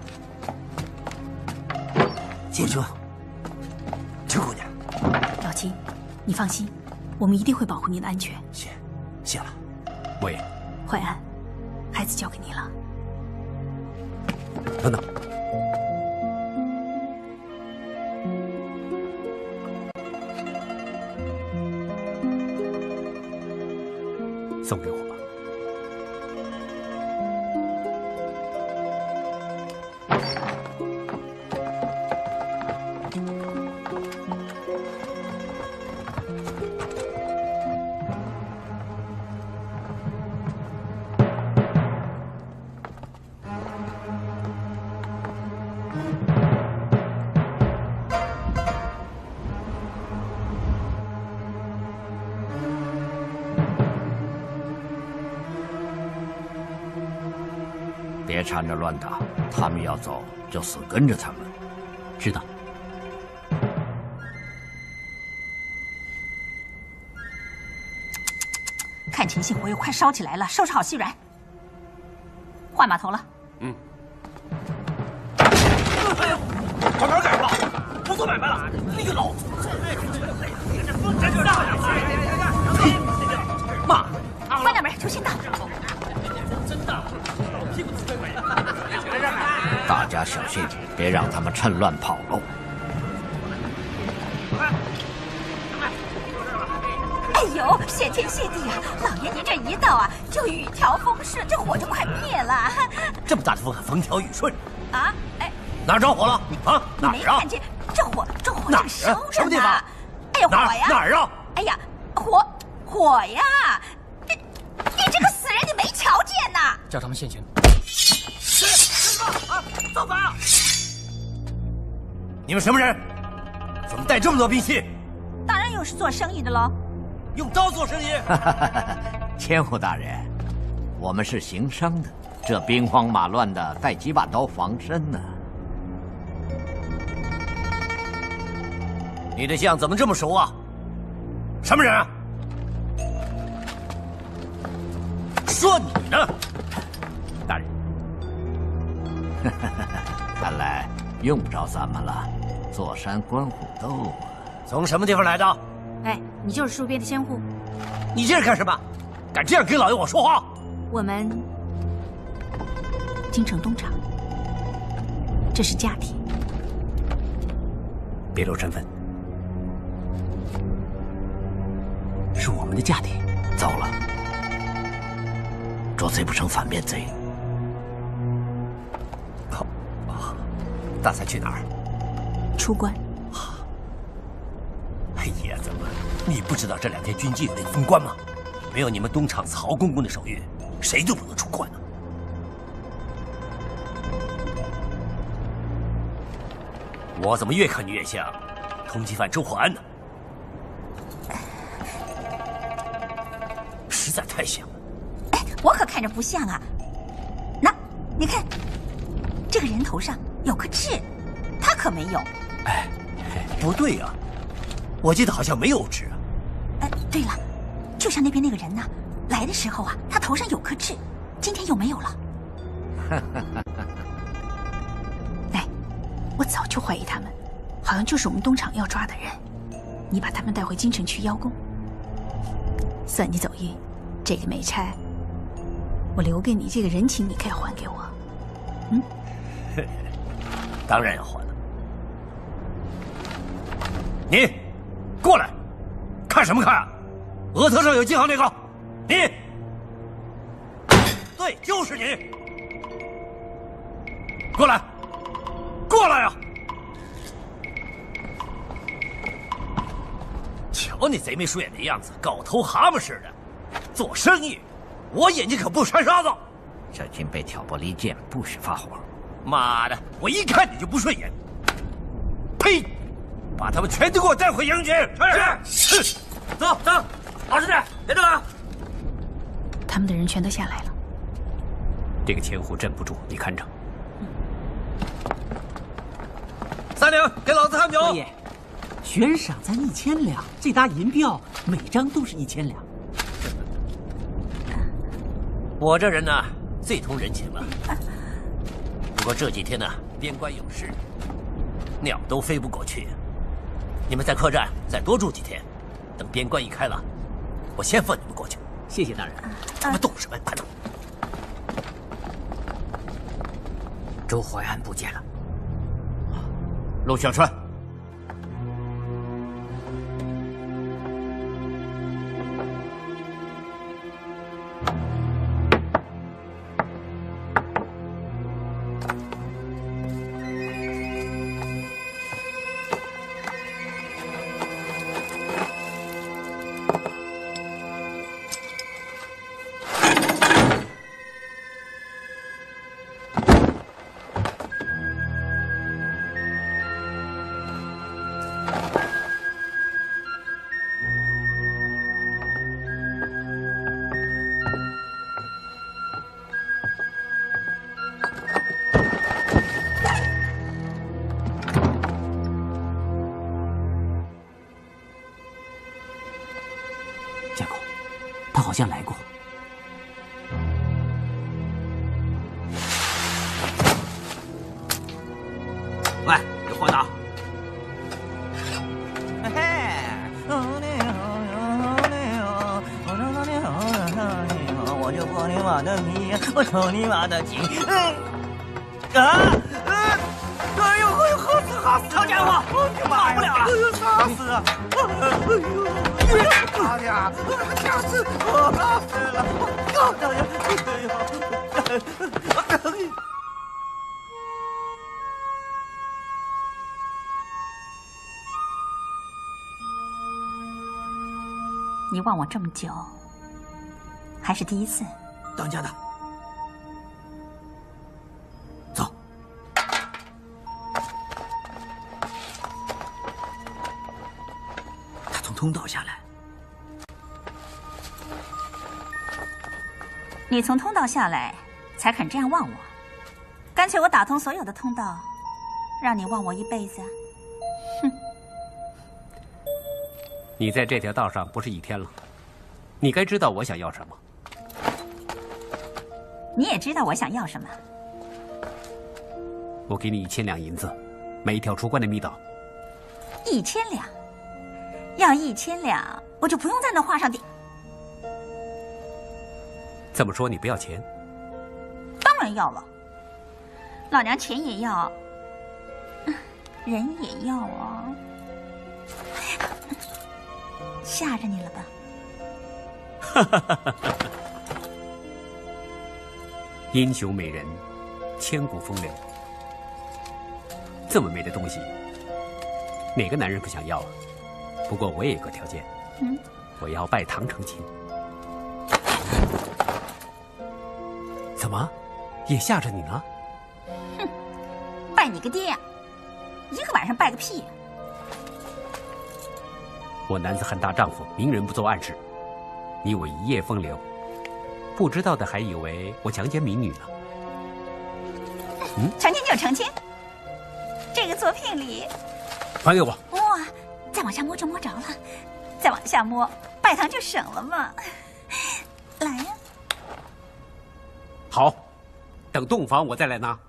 金兄，邱姑娘， 老秦，你放心，我们一定会保护您的安全。 谢，谢了。 莫言， 淮安，孩子交给你了。 等等，送给我吧。 别缠着乱打，他们要走就死跟着他们。 知道。 看情形，火又快烧起来了，收拾好细软，换码头了。 嗯。把门改了，不做买卖了。那个老子， 妈，关点门，求先到。 大家小心，别让他们趁乱跑喽。 哎呦，谢天谢地啊！老爷您这一到啊，就雨调风顺，这火就快灭了。 这么大的风还风调雨顺啊？哎， 哪儿着火了啊？ 你没看见这火，这火正烧着呢。什么地方？哎呀，火呀！ 哪儿啊？ 哎呀，火火呀！你你这个死人，你没瞧见呐？ 叫他们现行。 啊！造反！你们什么人？怎么带这么多兵器？ 当然又是做生意的喽。 用刀做生意？ 千户大人，我们是行商的，这兵荒马乱的，带几把刀防身呢。 你这相怎么这么熟啊？什么人啊？说你呢， 大人。看来用不着咱们了，坐山观虎斗啊。 从什么地方来的？ 哎，你就是戍边的千户。 你这是干什么？敢这样跟老爷我说话？ 我们京城东厂，这是家帖。 别露身份。是我们的家帖。 糟了，捉贼不成反面贼。 好，大才去哪儿？ 出关。 哎呀，怎么？你不知道这两天军纪得封关吗？没有你们东厂曹公公的手谕，谁都不能出关呢。我怎么越看你越像通缉犯周火安呢？实在太像了。 哎，我可看着不像啊。那，你看，这个人头上有颗痣，他可没有。 哎，不对呀、啊，我记得好像没有痣啊。 哎，对了，就像那边那个人呢，来的时候啊，他头上有颗痣，今天有没有了？来，我早就怀疑他们，好像就是我们东厂要抓的人。你把他们带回京城去邀功，算你走运。这个美差，我留给你这个人情，你可要还给我。嗯， 当然要还了。你过来，看什么看啊？额头上有记号那个，你，对，就是你。过来，过来呀！瞧你贼眉鼠眼的样子，狗头蛤蟆似的。做生意，我眼睛可不掺沙子。 小心被挑拨离间，不许发火。 妈的，我一看你就不顺眼。呸！把他们全都给我带回营去。是。是。走走，老实点，别动啊！ 他们的人全都下来了。 这个千户镇不住，你看着。 三两，给老子烫酒。 大爷，悬赏咱一千两，这沓银票每张都是一千两。 我这人呢，最通人情了。不过这几天呢，边关有事，鸟都飞不过去。你们在客栈再多住几天，等边关一开了，我先放你们过去。 谢谢大人。 你们动什么？快走！ 周淮安不见了。 陆小川。 他好像来过。 喂，有货到！我就破你妈的皮，我抽你妈的筋！啊！哎呦哎呦，吓死吓死！ 好家伙，跑不了了！ 哎呦，吓死啊！哎呦，妈呀！吓死我！吓死了！哎呦！ 你望我这么久，还是第一次。 当家的，走。他从通道下来。 你从通道下来，才肯这样望我。干脆我打通所有的通道，让你望我一辈子。哼！ 你在这条道上不是一天了，你该知道我想要什么。 你也知道我想要什么。 我给你一千两银子，买一条出关的密道。 一千两，要一千两，我就不用在那画上点。 这么说你不要钱？ 当然要了，老娘钱也要，人也要啊。吓着你了吧？ 哈哈哈哈哈！英雄美人，千古风流。这么美的东西，哪个男人不想要啊？不过我也有个条件， 嗯， 我要拜堂成亲。怎么，也吓着你了？ 哼，拜你个爹呀！一个晚上拜个屁呀！ 我男子汉大丈夫，明人不做暗事。你我一夜风流，不知道的还以为我强奸民女呢。 嗯，成亲就成亲。这个作品里， 还给我。 哇，再往下摸就摸着了，再往下摸，拜堂就省了嘛。来呀、啊。 好，等洞房我再来拿。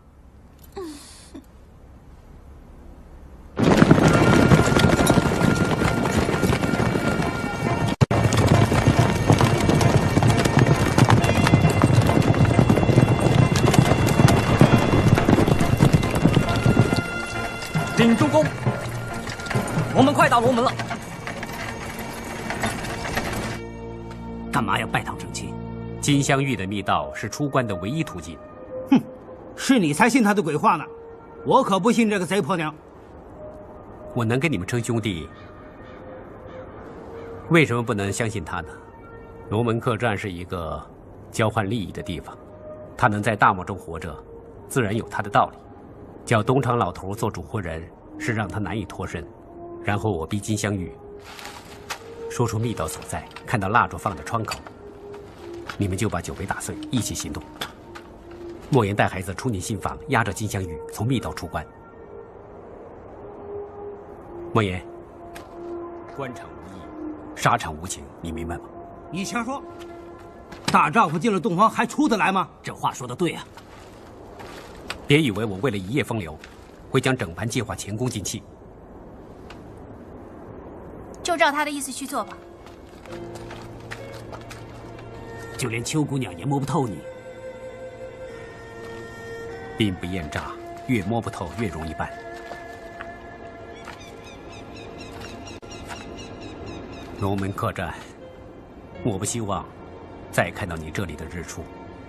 禀主公，我们快到龙门了。 干嘛要拜堂成亲？金镶玉的密道是出关的唯一途径。 哼，是你才信他的鬼话呢，我可不信这个贼婆娘。 我能跟你们称兄弟，为什么不能相信他呢？龙门客栈是一个交换利益的地方，他能在大漠中活着，自然有他的道理。叫东厂老头做主货人，是让他难以脱身。然后我逼金镶玉说出密道所在，看到蜡烛放在窗口，你们就把酒杯打碎，一起行动。莫言带孩子出你新房，押着金镶玉从密道出关。莫言，官场无义，沙场无情，你明白吗？ 你瞎说！大丈夫进了洞房还出得来吗？ 这话说的对啊。 别以为我为了一夜风流，会将整盘计划前功尽弃。 就照他的意思去做吧。 就连邱姑娘也摸不透你。 兵不厌诈，越摸不透越容易办。龙门客栈，我不希望再看到你这里的日出。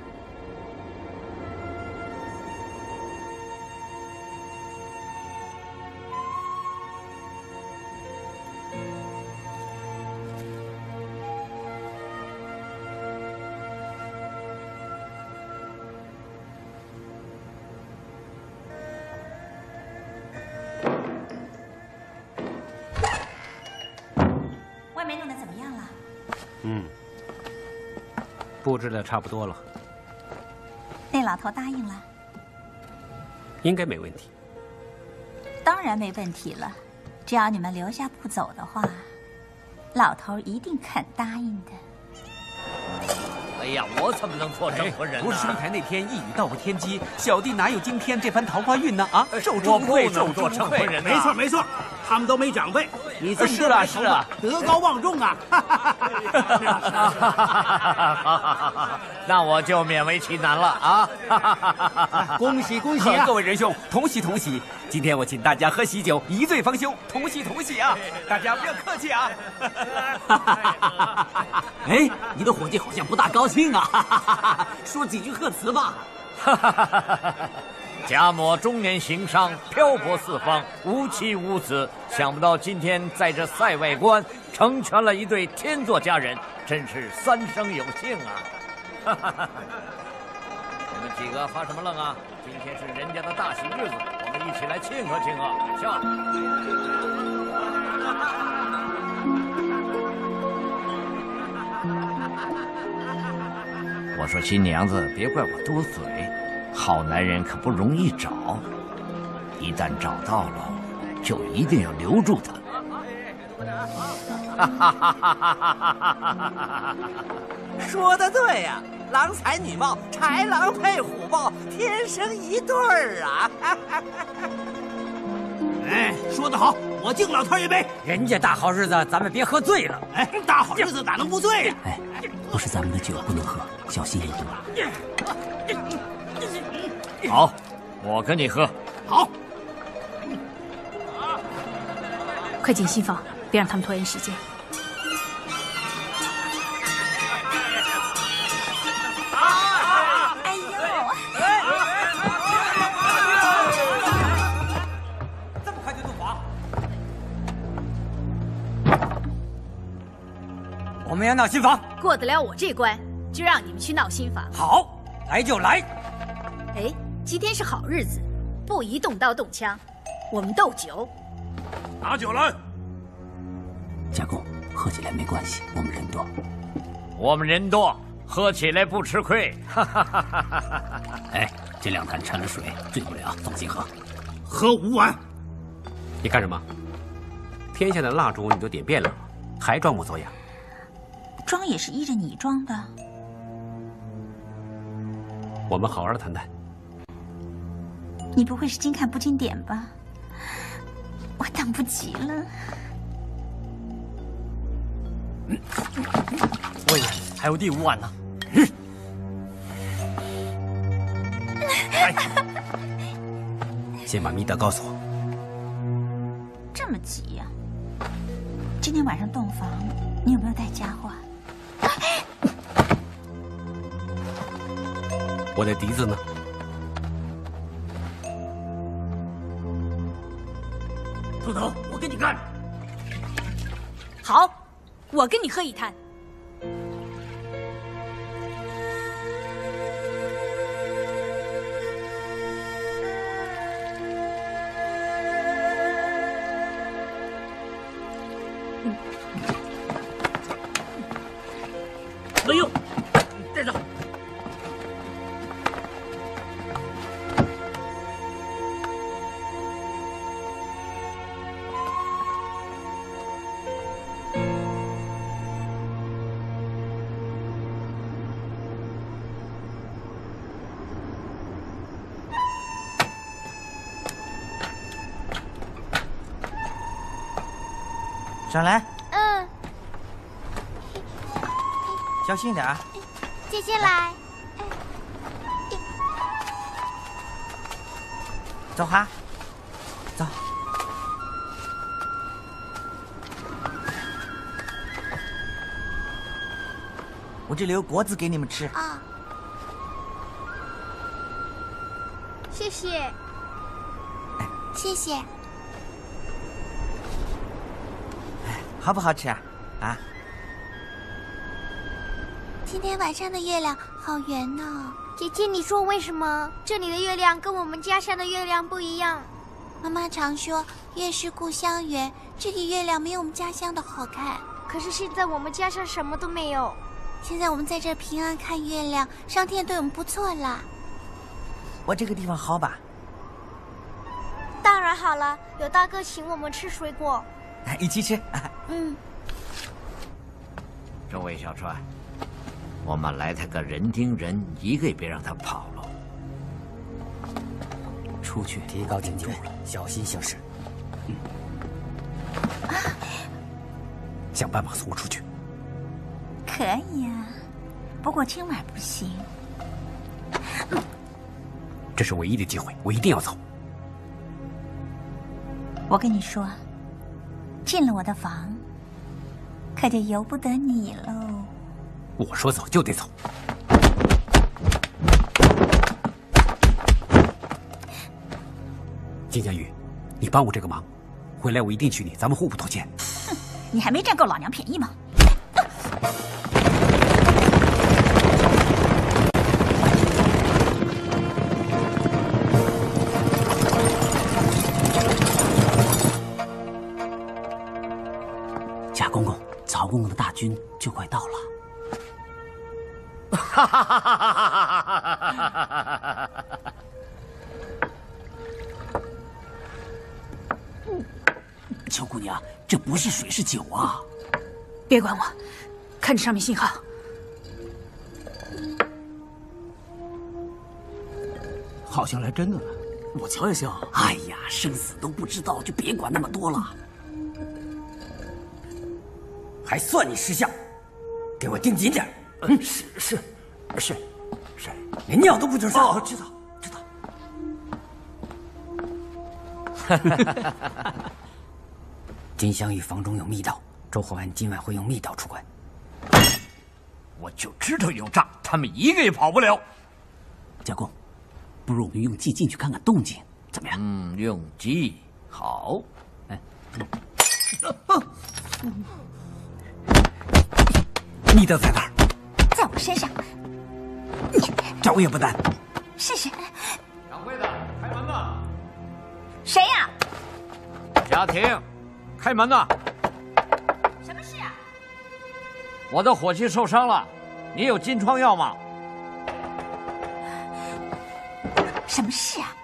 外面弄得怎么样了？ 嗯，布置的差不多了。 那老头答应了？ 应该没问题。 当然没问题了，只要你们留下不走的话，老头一定肯答应的。 哎呀，我怎么能做证婚人呢？ 不是上台那天一语道破天机，小弟哪有今天这番桃花运呢？啊，受我诸会， 不能做证婚人。 没错没错，他们都没长辈，你这么是啊是啊， 德高望重啊！ 那我就勉为其难了啊！ 恭喜恭喜啊！ 各位仁兄，同喜同喜！今天我请大家喝喜酒，一醉方休，同喜同喜啊！大家不要客气啊！ 哎，你的伙计好像不大高兴啊，说几句贺词吧。 贾某中年行商，漂泊四方，无妻无子，想不到今天在这塞外关成全了一对天作佳人，真是三生有幸啊！你们几个发什么愣啊？今天是人家的大喜日子，我们一起来庆贺庆贺，下。我说新娘子，别怪我多嘴，好男人可不容易找，一旦找到了，就一定要留住他。 说得对呀、啊，郎才女貌，豺狼配虎豹，天生一对儿啊！ 哎，说得好，我敬老头一杯。 人家大好日子，咱们别喝醉了。 哎，大好日子哪能不醉呀、啊？ 哎，不是咱们的酒不能喝，小心点毒。 好，我跟你喝。 好。 快进新房，别让他们拖延时间。 哎呦！ 这么快就入房？我们要闹新房。 过得了我这关，就让你们去闹新房。 好，来就来。 哎，今天是好日子，不宜动刀动枪，我们斗酒。 拿酒来。 贾公，喝起来没关系，我们人多。 我们人多，喝起来不吃亏。 哎，这两坛掺了水，醉不了，放心喝。 喝五碗。 你干什么？天下的蜡烛你都点遍了，还装模作样？ 装也是依着你装的。 我们好好的谈谈。 你不会是经看不经典吧？我等不及了。 喂，还有第五碗呢。 先把密德告诉我。 这么急呀、啊？今天晚上洞房，你有没有带家伙？ 我的笛子呢？ 秃头，我跟你干！ 好，我跟你喝一坛。 没用，带着。 上来， 嗯， 小心点。 接下来， 走哈，走。我这里有果子给你们吃。 啊，谢谢，谢谢。 好不好吃啊？啊！ 今天晚上的月亮好圆呢。姐姐，你说为什么这里的月亮跟我们家乡的月亮不一样？妈妈常说月是故乡圆，这里月亮没有我们家乡的好看。可是现在我们家乡什么都没有。现在我们在这儿平安看月亮，上天对我们不错啦。 我这个地方好吧？ 当然好了，有大哥请我们吃水果。 一起吃。 嗯。 这位小川， 我们来他个人盯人，一个也别让他跑了。 出去， 提高警觉，小心行事。 嗯，想办法送我出去。 可以啊，不过今晚不行。 这是唯一的机会，我一定要走。 我跟你说，进了我的房，可就由不得你喽。 我说走就得走。金香玉，你帮我这个忙，回来我一定娶你，咱们互不拖欠。 哼，你还没占够老娘便宜吗？ 贾公公，曹公公的大军就快到了。 哈哈哈哈哈哈！ 秋姑娘，这不是水，是酒啊！ 别管我，看着上面信号。 好像来真的了。 我瞧一瞧。哎呀，生死都不知道，就别管那么多了。还算你识相，给我盯紧点。 嗯，是是是是， 连尿都不准撒。 哦，知道知道。 金镶玉房中有密道，周厚安今晚会用密道出关。 我就知道有诈，他们一个也跑不了。 贾公，不如我们用计进去看看动静，怎么样？ 嗯，用计好。 哎，密道在哪儿？ 在我身上。 这我也不担。 试试。 掌柜的，开门呐！ 谁呀？ 家庭，开门呐！ 什么事啊？ 我的伙计受伤了，你有金疮药吗？ 什么事啊？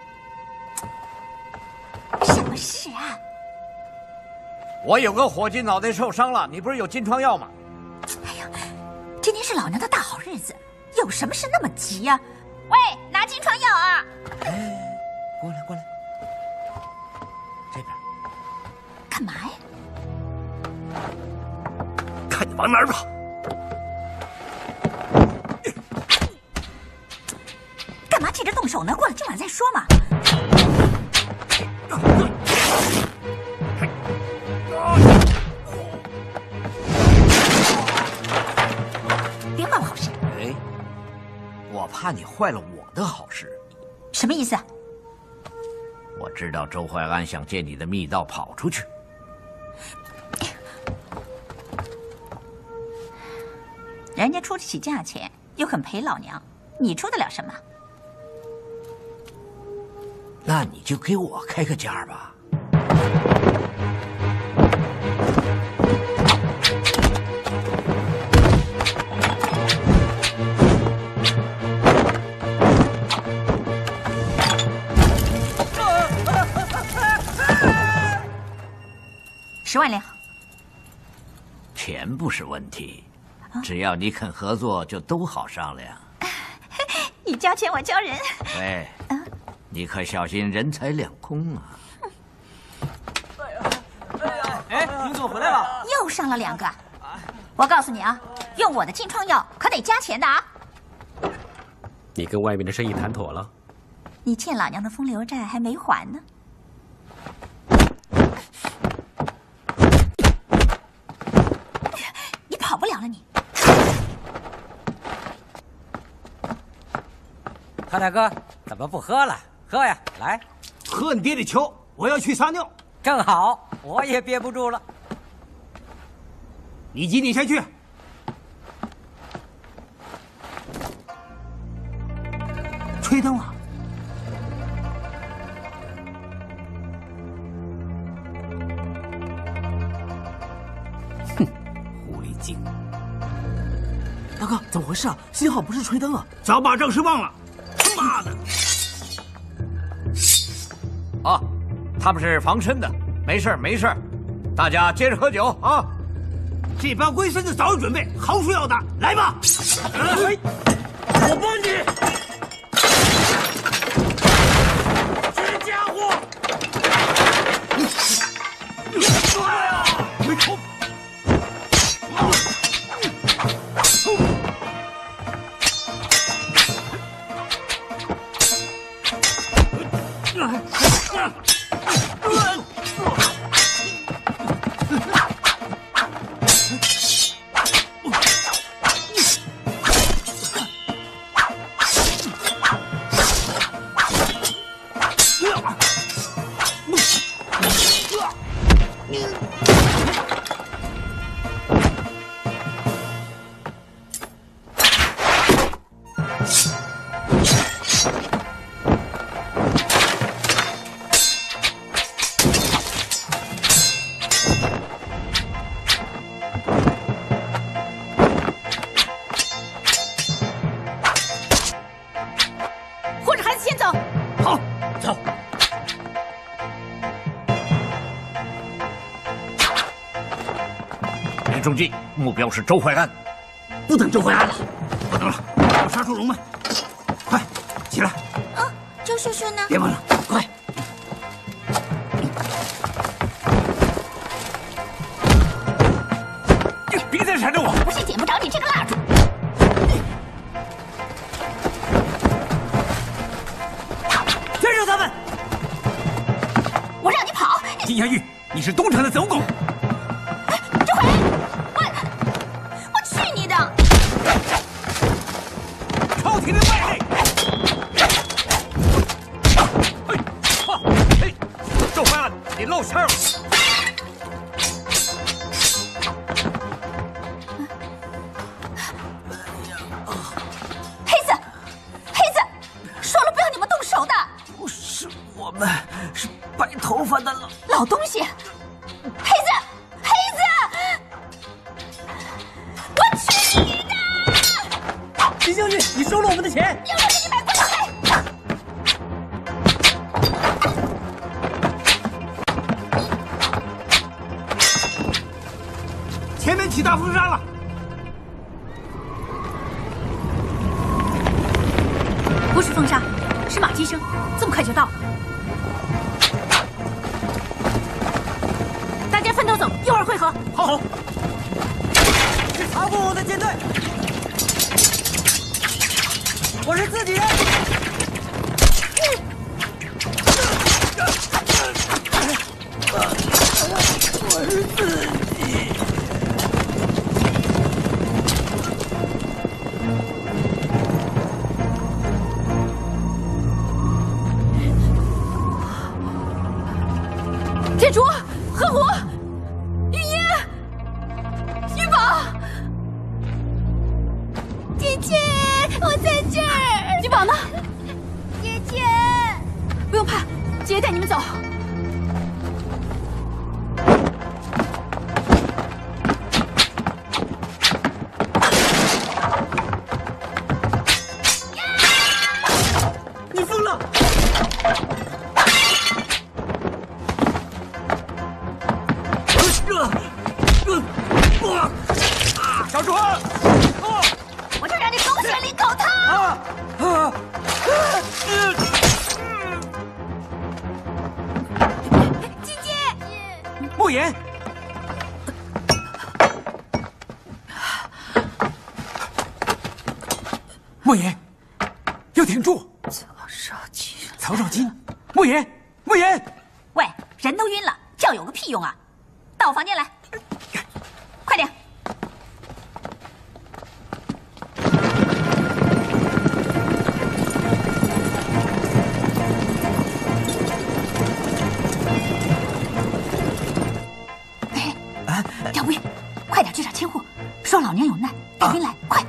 什么事啊？ 我有个伙计脑袋受伤了，你不是有金疮药吗？ 哎呀，今天是老娘的大好日子，有什么事那么急呀？喂，拿金疮药啊！ 哎，过来过来，这边。 干嘛呀？ 看你往哪儿跑！ 干嘛急着动手呢？过了今晚再说嘛。别坏我好事。 哎，我怕你坏了我的好事。 什么意思啊？ 我知道周淮安想借你的密道跑出去。 人家出得起价钱，又肯陪老娘，你出得了什么？ 那你就给我开个价吧。 十万两。 钱不是问题，只要你肯合作，就都好商量。 你交钱，我交人。 喂，你可小心人财两空啊！ 哎，林总回来了， 又上了两个。我告诉你啊，用我的金疮药可得加钱的啊！ 你跟外面的生意谈妥了？ 你欠老娘的风流债还没还呢。你跑不了了你。 何大哥，怎么不喝了？喝呀，来， 喝你爹的球！我要去撒尿。 正好，我也憋不住了。 你急你先去。吹灯了。 哼，狐狸精！ 大哥，怎么回事啊？幸好不是吹灯啊！ 早把正事忘了。他妈的！ 啊，他们是防身的，没事没事，大家接着喝酒啊！ 这帮龟孙子早有准备，毫无要打，来吧！ 哎，我帮你。这家伙！哎呀！ 中计，目标是周淮安， 不等周淮安了，不等了，要杀出龙门，快起来！ 啊，周叔叔呢？ 别问了，快！ 别再缠着我！ 不是点不着你这个蜡烛。 跟上他们！ 我让你跑！ 金镶玉，你是东厂的走狗！ 周淮安！去你的！ 朝廷的败类！ 嘿，周淮安，你露馅了！ 黑子，黑子，说了不要你们动手的。 不是我们，是白头发的老老东西。黑子，黑子！我去你的！ 金镶玉，你收了我们的钱， 要我给你买棺材！ 前面起大风沙了！ 不是风沙，是马蹄声，这么快就到了。大家分头走，一会儿会合。 好好。是查过我的舰队。我是自己人。 我是自己。 铁柱、何虎、玉烟、玉宝， 姐姐，我在这儿。 玉宝呢？ 姐姐， 不用怕，姐姐带你们走。 你疯了！ 小主汉， 我就让你狗血淋狗汤！ 啊啊！ 姐姐， 莫言，莫言，要挺住！ 曹少卿， 曹少卿，莫言，莫言， 喂，人都晕了，叫有个屁用啊！到我房间来，快点！哎，调兵，快点去找千户，说老娘有难，带兵来，快！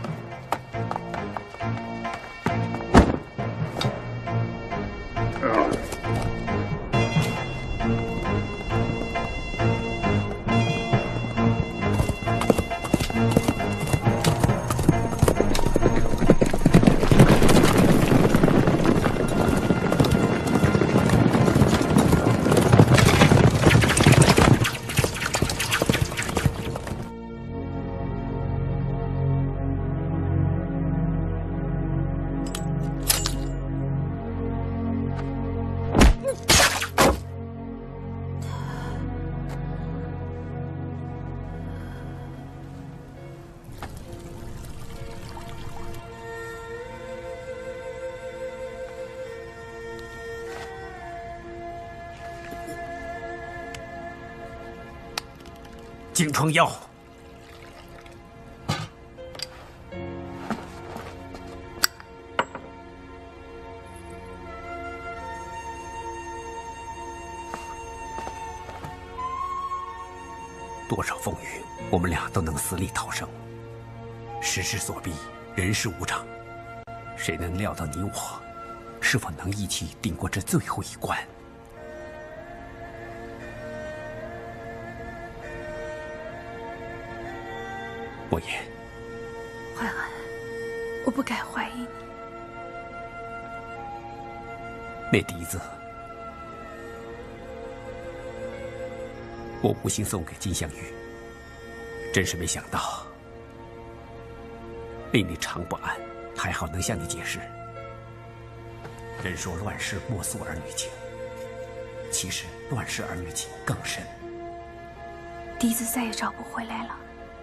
金疮药。多少风雨，我们俩都能死里逃生。时势所逼，人事无常，谁能料到你我是否能一起顶过这最后一关？莫言， 淮寒，我不该怀疑你。 那笛子，我无心送给金镶玉，真是没想到，令你常不安。还好能向你解释。人说乱世莫诉儿女情，其实乱世儿女情更深。 笛子再也找不回来了。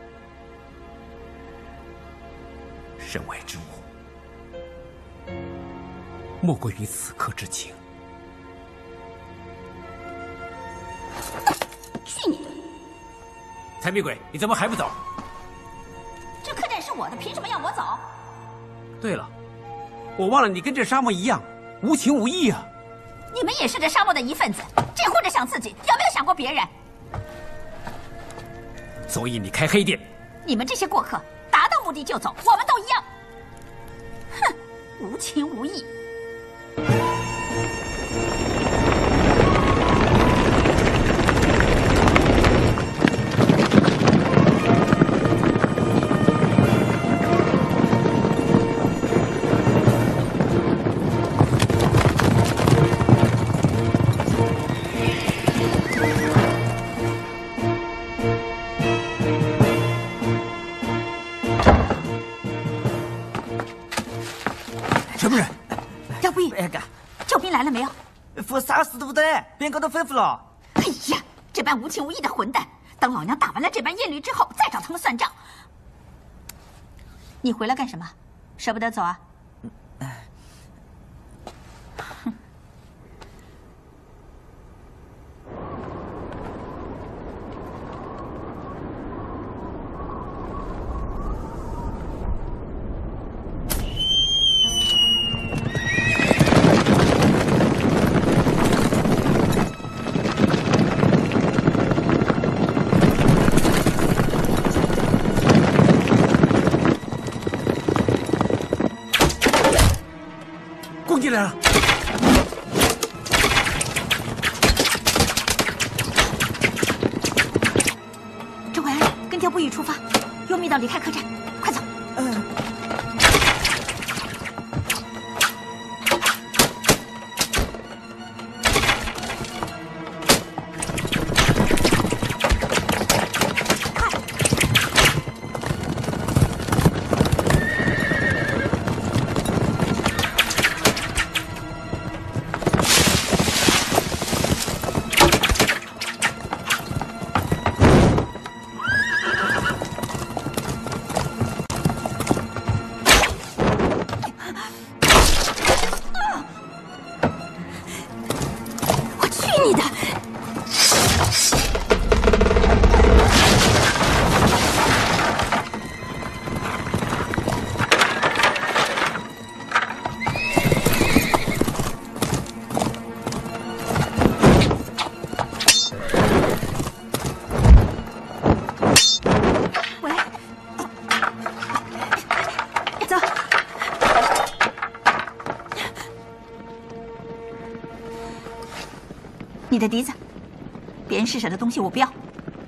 身外之物，莫过于此刻之情。 去你的！ 财迷鬼，你怎么还不走？ 这客栈是我的，凭什么要我走？ 对了，我忘了你跟这沙漠一样无情无义啊！ 你们也是这沙漠的一份子，这混着想自己，有没有想过别人？ 所以你开黑店？ 你们这些过客，达到目的就走，我们都一样。哼，无情无义。 什么人？ 刁兵，救兵来了没有？ 副啥事都不得，边个都吩咐了。 哎呀，这般无情无义的混蛋！等老娘打完了这般艳女之后，再找他们算账。你回来干什么？舍不得走啊？哼！ 进来了！ 周怀安，跟刁不语出发，用密道离开客栈，快走！嗯。你的笛子，别人施舍的东西我不要。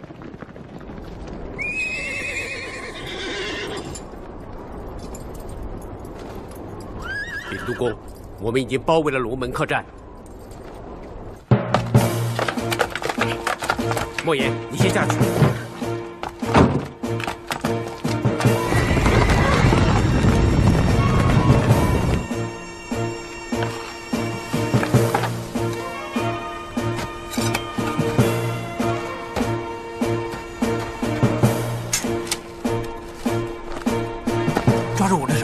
禀督公，我们已经包围了龙门客栈。莫言，你先下去。抓住我的手。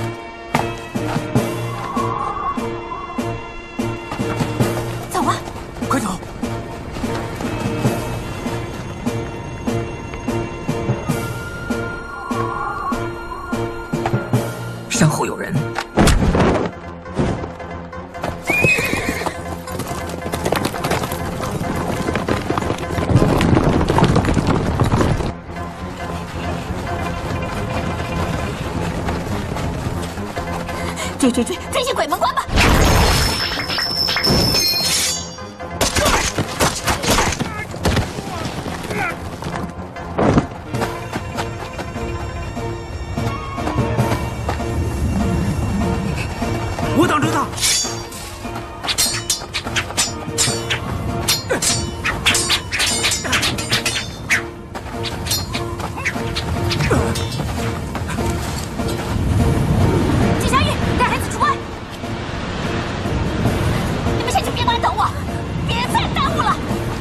走啊！ 身后有人。 追追追，追进鬼门关吧！ 我挡着他。 季祥玉，带孩子出关。你们先去宾馆等我，别再耽误了。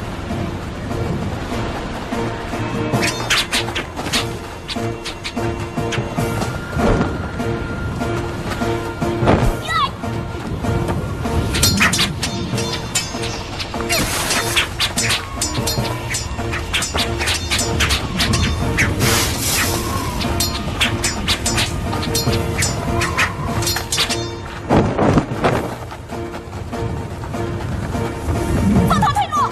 放他退路！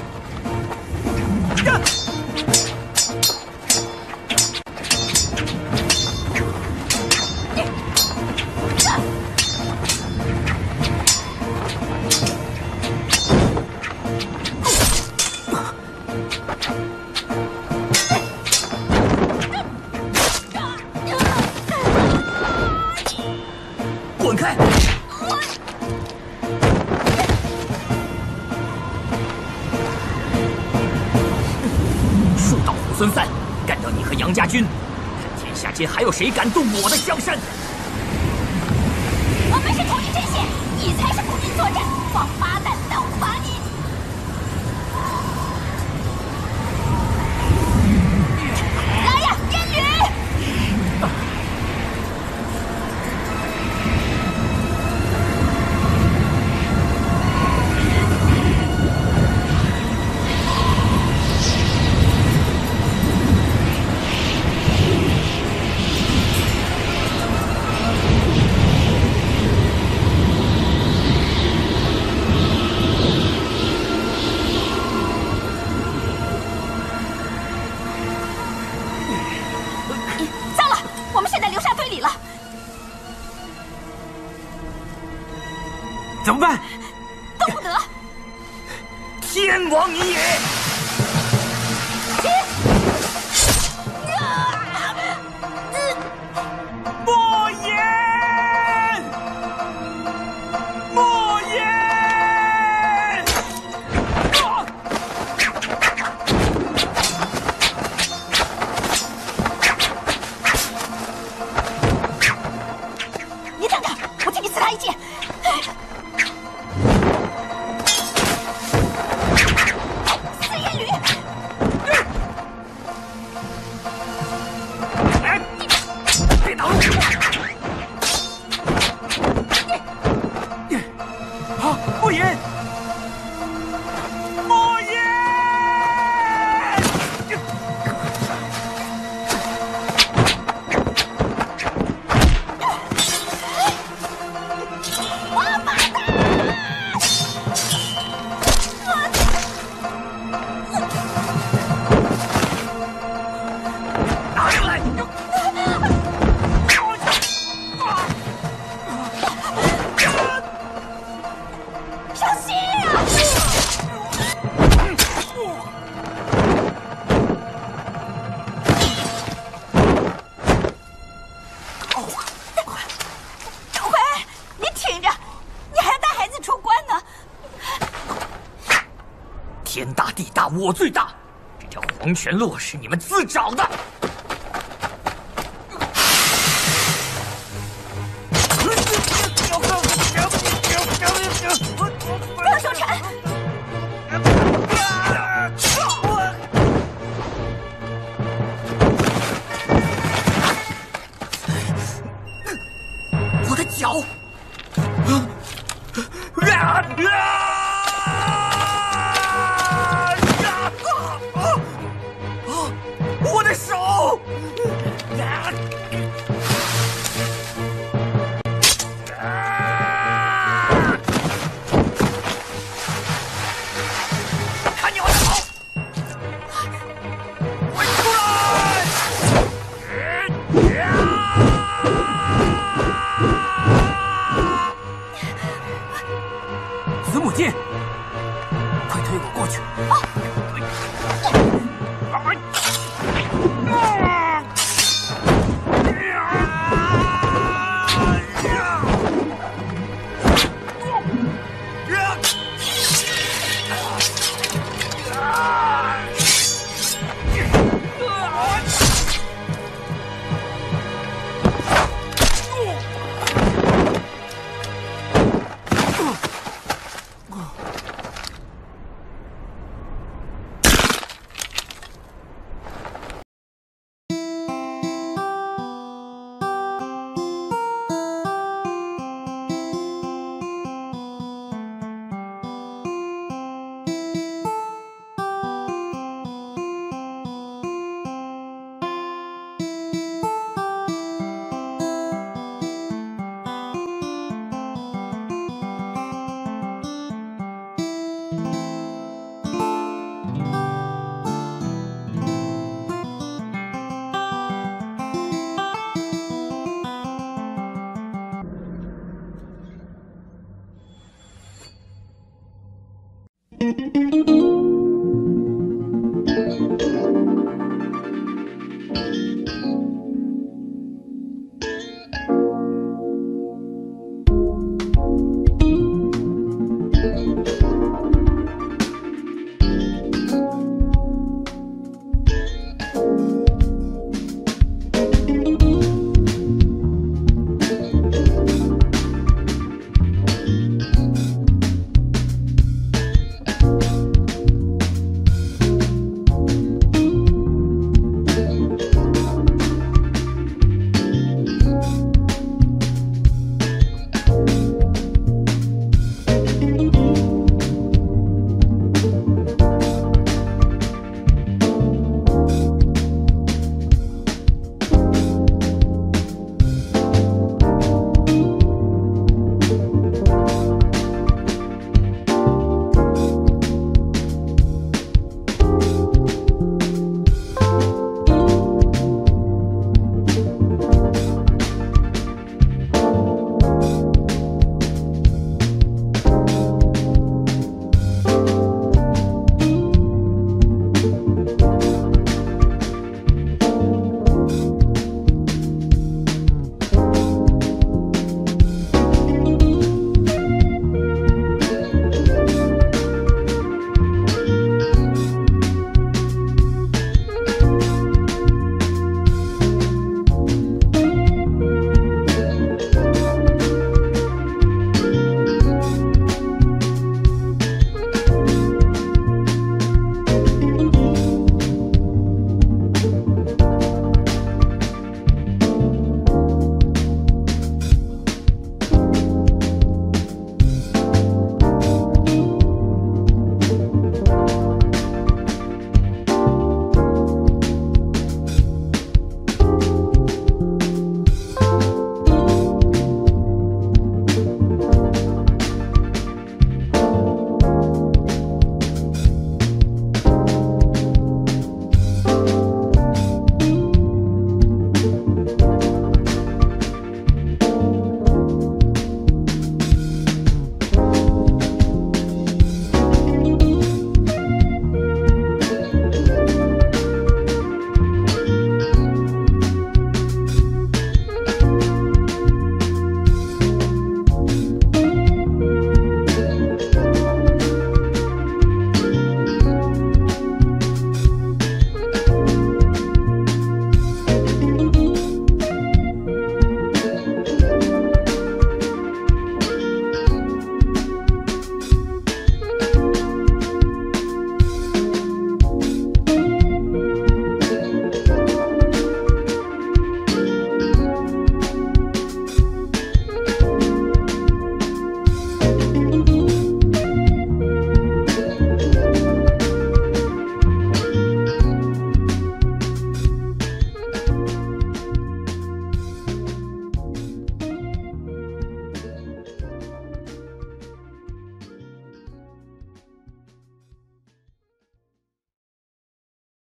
滚开！树倒猢狲散，干掉你和杨家军，看天下间还有谁敢动我的江山！ 我们是同一阵线，你才是孤军作战，王八蛋，等我把你！来呀，烟雨！糟了，我们现在流沙堆里了， 怎么办？ 动不得！ 天亡你也！ 莫言，莫言！ 你等着，我替你刺他一剑。四叶驴， 哎，别挡路！好，莫言，莫言！ 王八蛋！ 拿上来！ 小心呀！周辉，你挺着，你还要带孩子出关呢。 天大地大，我最大。这条黄泉路是你们自找的。 高秀婵， 我的脚！ 我的手！ 嗯。